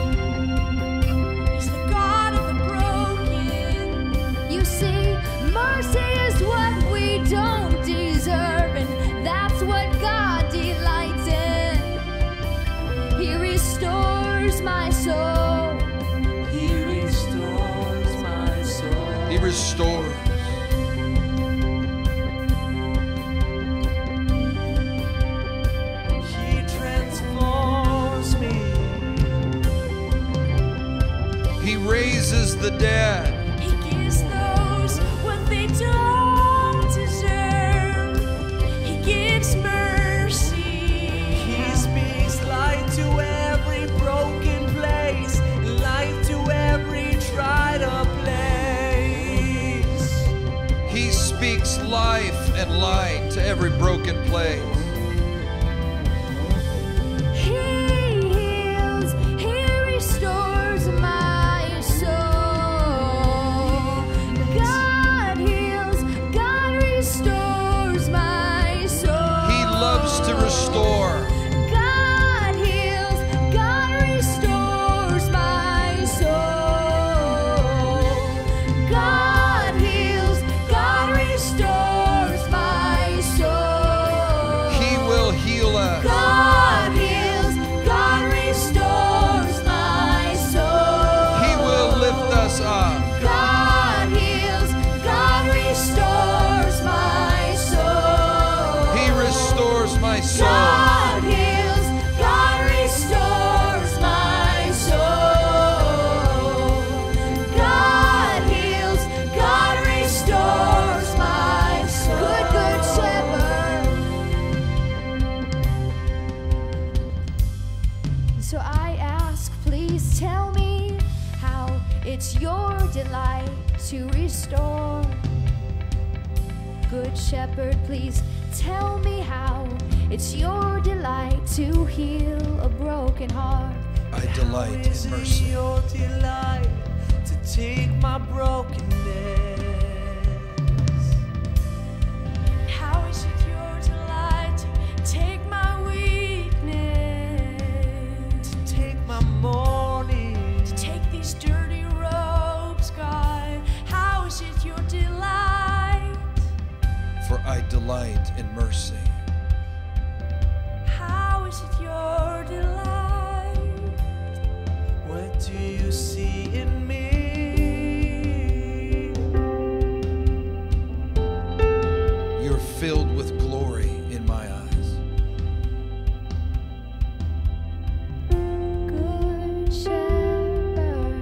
S3: He's the God of the broken.
S1: You see, mercy is what we don't deserve, and that's what God delights in. He restores my soul.
S3: He restores my soul.
S2: He restores.
S3: He transforms me.
S2: He raises the dead.
S3: He gives those what they don't deserve. He gives mercy. He speaks light to every broken place, light to every dried up place.
S2: He speaks life and light to every broken place.
S1: He heals, He restores my soul. God heals, God restores my soul.
S2: He loves to restore.
S1: God heals, God restores my soul. God heals, God restores my soul.
S2: He will heal us.
S1: God heals, God restores my soul.
S2: He will lift us up.
S1: God heals, God restores my soul.
S2: He restores my soul.
S1: God heals, God restores my soul. God heals, God restores my soul. Good, good shepherd. So I ask, please tell me how it's your delight to restore. Good shepherd, please tell me how it's your delight to heal a broken heart.
S2: I delight
S3: How is
S2: in
S3: it
S2: mercy.
S3: your delight to take my brokenness? How is it your delight to take my weakness? To take my mourning? To take these dirty robes, God? How is it your delight?
S2: For I delight in mercy.
S3: How is it your delight? What do you see in me?
S2: You're filled with glory in my eyes.
S1: Good shepherd,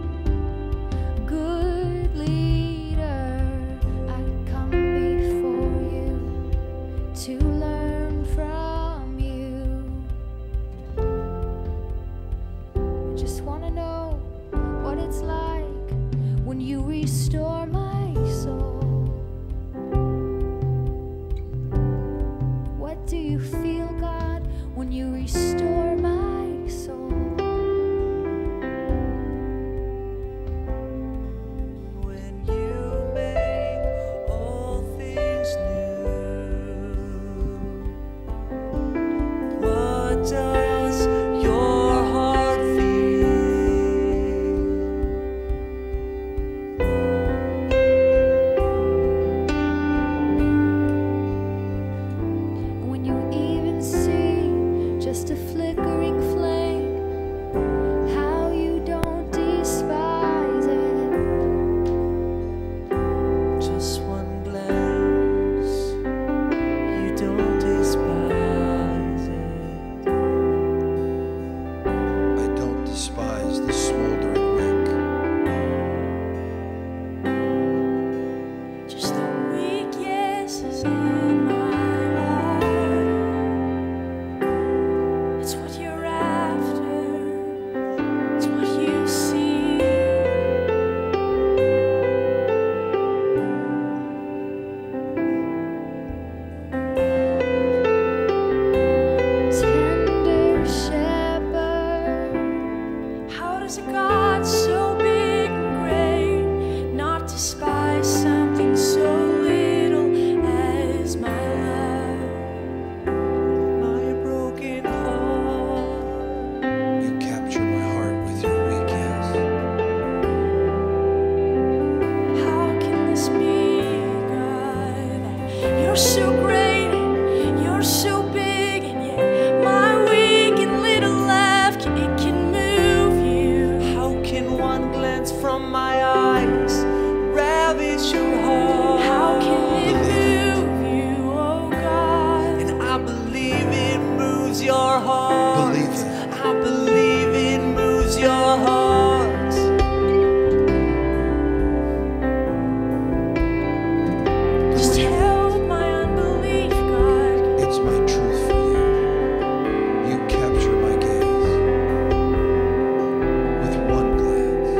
S1: good leader, I come before you to learn from you. I just want to know what it's like when you restore my soul. What do you feel, God, when you restore my soul?
S3: When you make all things new, what does your heart feel?
S1: When you even see just a flickering flame, how you don't despise it.
S3: Just one glance, you don't despise it.
S2: I don't despise the smoldering wick.
S3: Just the weak yeses in my life. It's what you're after. It's what you see.
S1: so great, you're so big, and yet my weak and little life can, it can move you.
S3: How can one glance from my eyes ravish your heart?
S1: How can it move you, oh God?
S3: And I believe it moves your heart.
S2: Believe it.
S3: I believe it moves your heart.
S1: Just help my unbelief, God.
S2: It's my truth for you. You capture my gaze with one glance.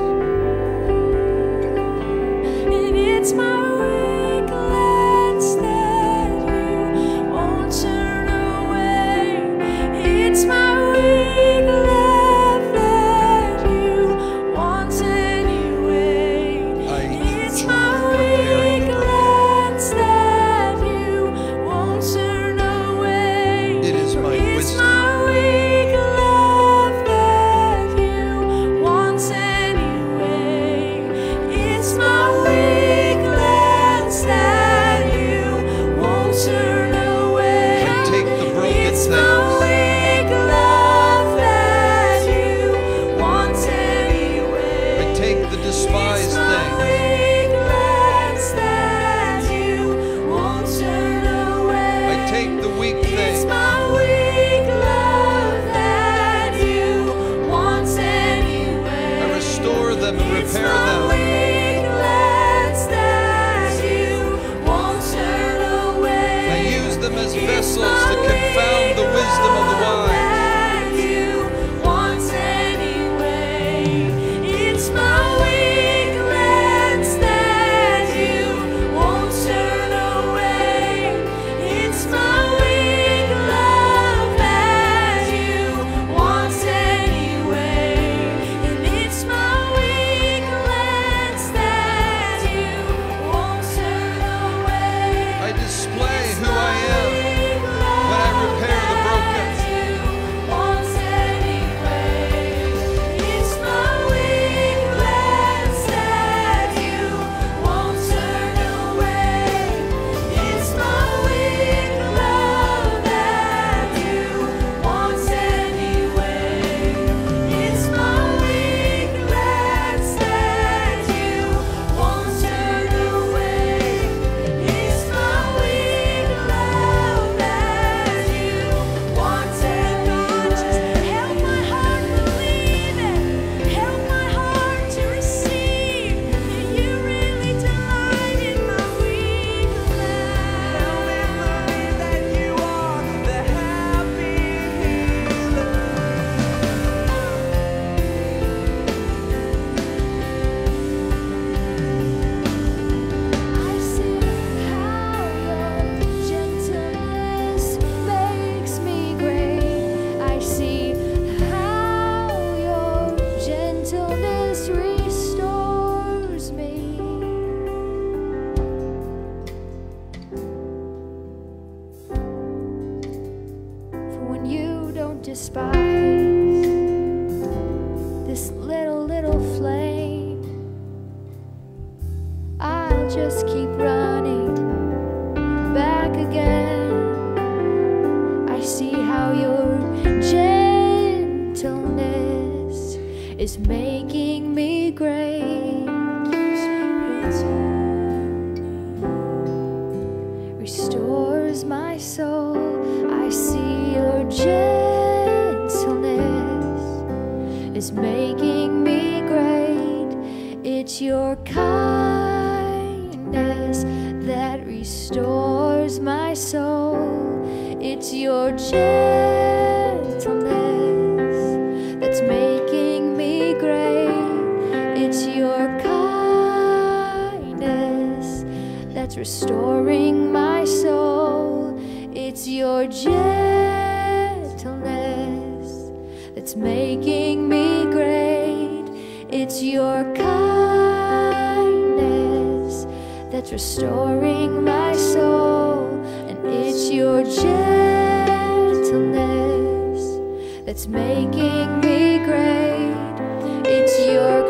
S1: And it's my weak glance that you won't turn away. It's my weak love that you want anyway.
S2: I
S1: It's
S2: enjoy
S1: my
S2: preparing
S1: weak
S2: the
S1: glance that you won't turn away.
S2: It is my
S1: It's
S2: wisdom.
S1: my weak love that you want anyway. It's my weak glance that you won't turn away.
S2: I take the broken
S1: It's my
S2: things.
S1: weak love that you want anyway.
S2: I take the despised
S1: It's my
S2: things.
S1: weak glance that you won't turn away.
S2: I take the weak
S1: It's
S2: things.
S1: my weak love that you want anyway.
S2: I restore them and
S1: It's
S2: repair
S1: my
S2: them.
S1: weak glance that you won't turn away.
S2: I use them as
S1: It's
S2: vessels
S1: my
S2: to confound the
S1: weak
S2: wisdom of the
S1: love
S2: wise.
S1: that you want anyway. It's my weak glance that you won't turn away. It's my weak love that you want anyway. And it's my weak glance that you won't turn away.
S2: I display who I am when I repair the broken.
S1: It's my weak glance that you won't turn away. It's my weak love that you want anyway. It's my weak glance that you won't turn away. It's my weak love that you want anyway. Just help my heart believe it. Help my heart to receive that you really delight in my weak
S3: Help me
S1: love.
S3: believe that you are the happy healer.
S1: I see how your gentleness makes me great. I see how your gentleness restores me. For when you don't despise this little, little flame, I'll just keep running back again. I see how your gentleness is making me great. Restores my soul. I see your gentleness is making me great. It's your kindness that restores my soul. It's your gentleness that's making me great. It's your kindness that's restoring my soul. It's your gentleness that's making me great. It's your kindness that's restoring my soul. And it's your gentleness that's making me great. It's your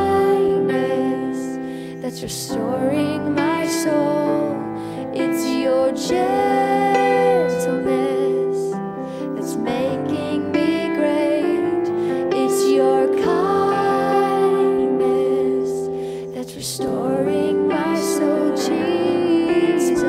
S1: kindness that's restoring my soul. It's your your gentleness that's making me great. It's your kindness that's restoring my soul, Jesus.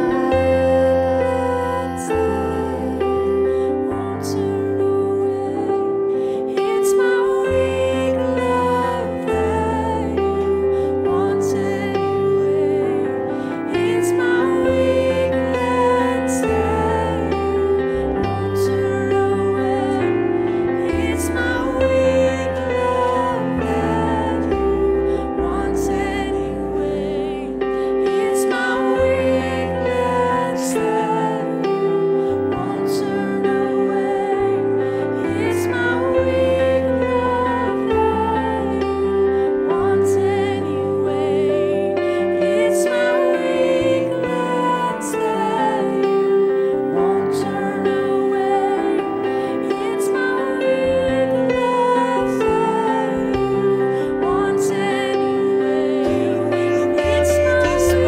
S1: Won't turn away. It's my weak love that you won't take away. It's my weakness that you won't turn away. It's my weak love that you won't take away. It's my weakness that you won't turn away. It's my weak love that you won't anyway. It's my weakness that you won't turn away. It's my weakness that you won't anyway. It's my weakness that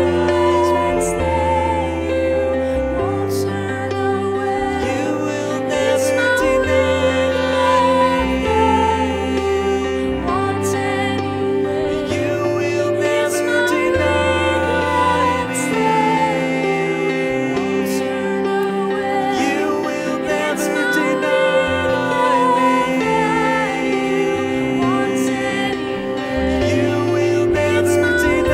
S1: you won't turn away.
S3: You will
S1: It's
S3: never
S1: my
S3: deny
S1: won't anyway.
S3: You will
S1: It's
S3: never
S1: my
S3: deny
S1: weakness
S3: me.
S1: won't turn away.
S3: You will
S1: It's
S3: never
S1: my
S3: deny me.
S1: won't anyway.
S3: You will
S1: It's
S3: never
S1: my
S3: deny me.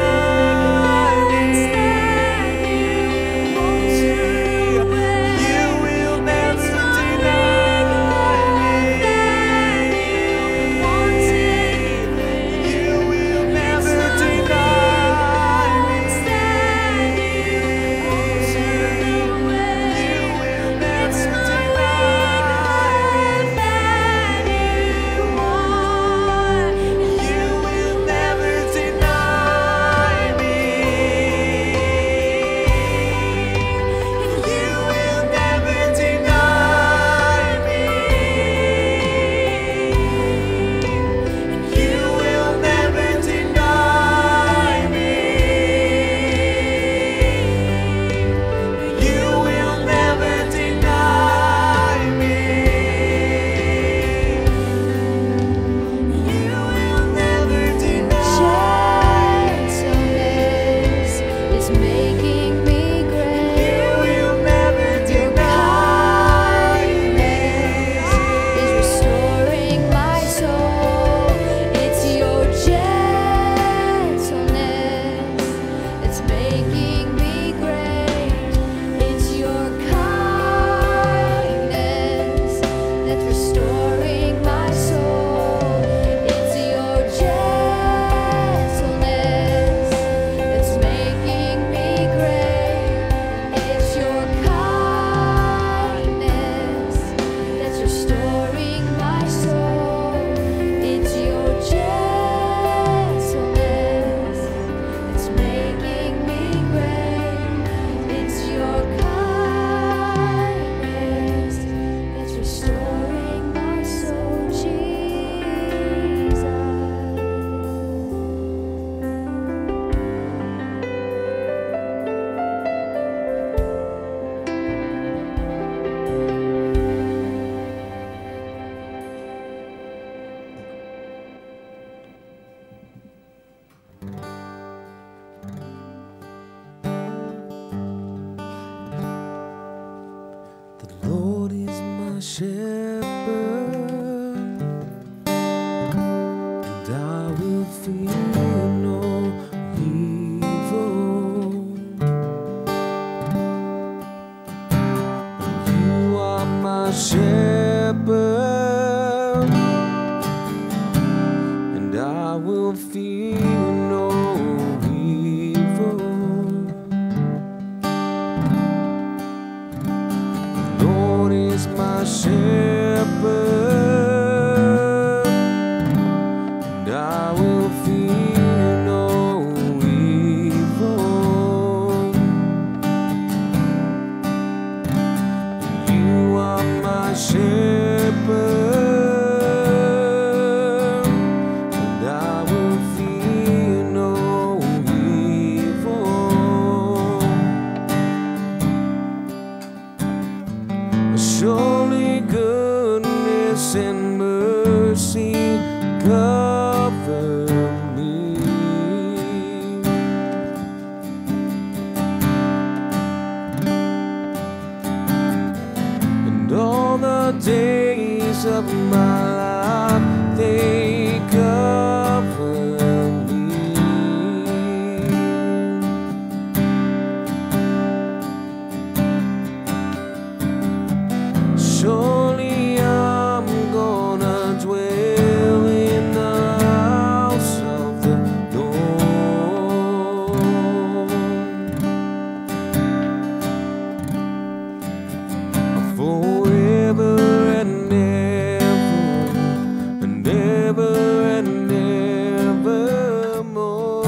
S1: won't turn away.
S3: You will never
S1: It's my
S3: deny me. You will never
S4: is my shame.
S3: Surely goodness and mercy cover me, and all the days of my life they cover me. Surely I'm gonna dwell in the house of the Lord forever and ever and ever and evermore.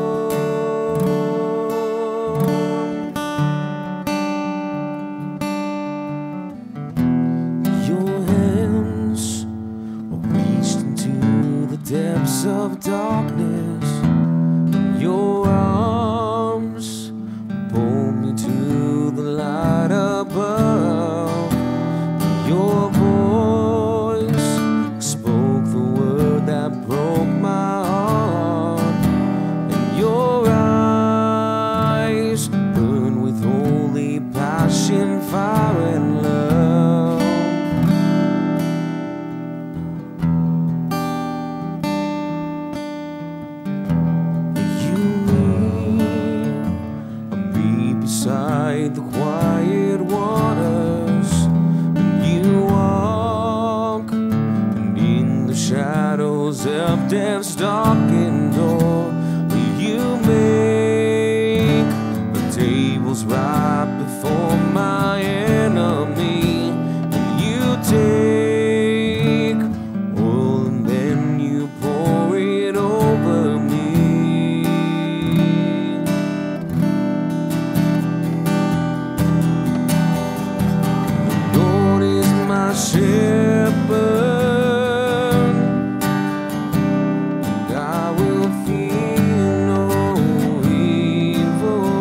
S3: Your hands are reached into the depths of darkness. Your arms pull me to the light above. Your voice spoke the word that broke my heart, and your eyes burn with holy passion, fire and love. You lead me beside the quiet waters, and you walk in the shadows of death's darkened door. You make the tables right before my enemy, and you take oil and then you pour it over me. The Lord is my shepherd, and I will fear no evil.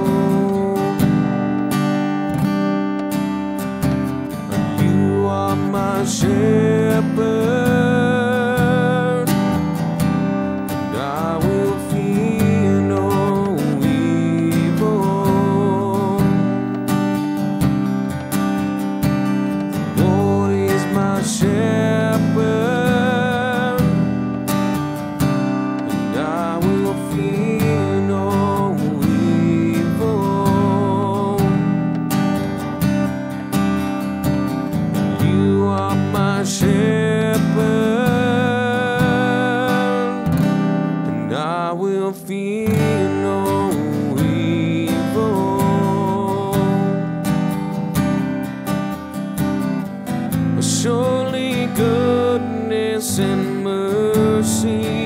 S3: You are my shepherd, and I will fear no evil. The Lord is my shepherd, and I will fear no evil. You are my shepherd, and I will fear no evil. Surely goodness and mercy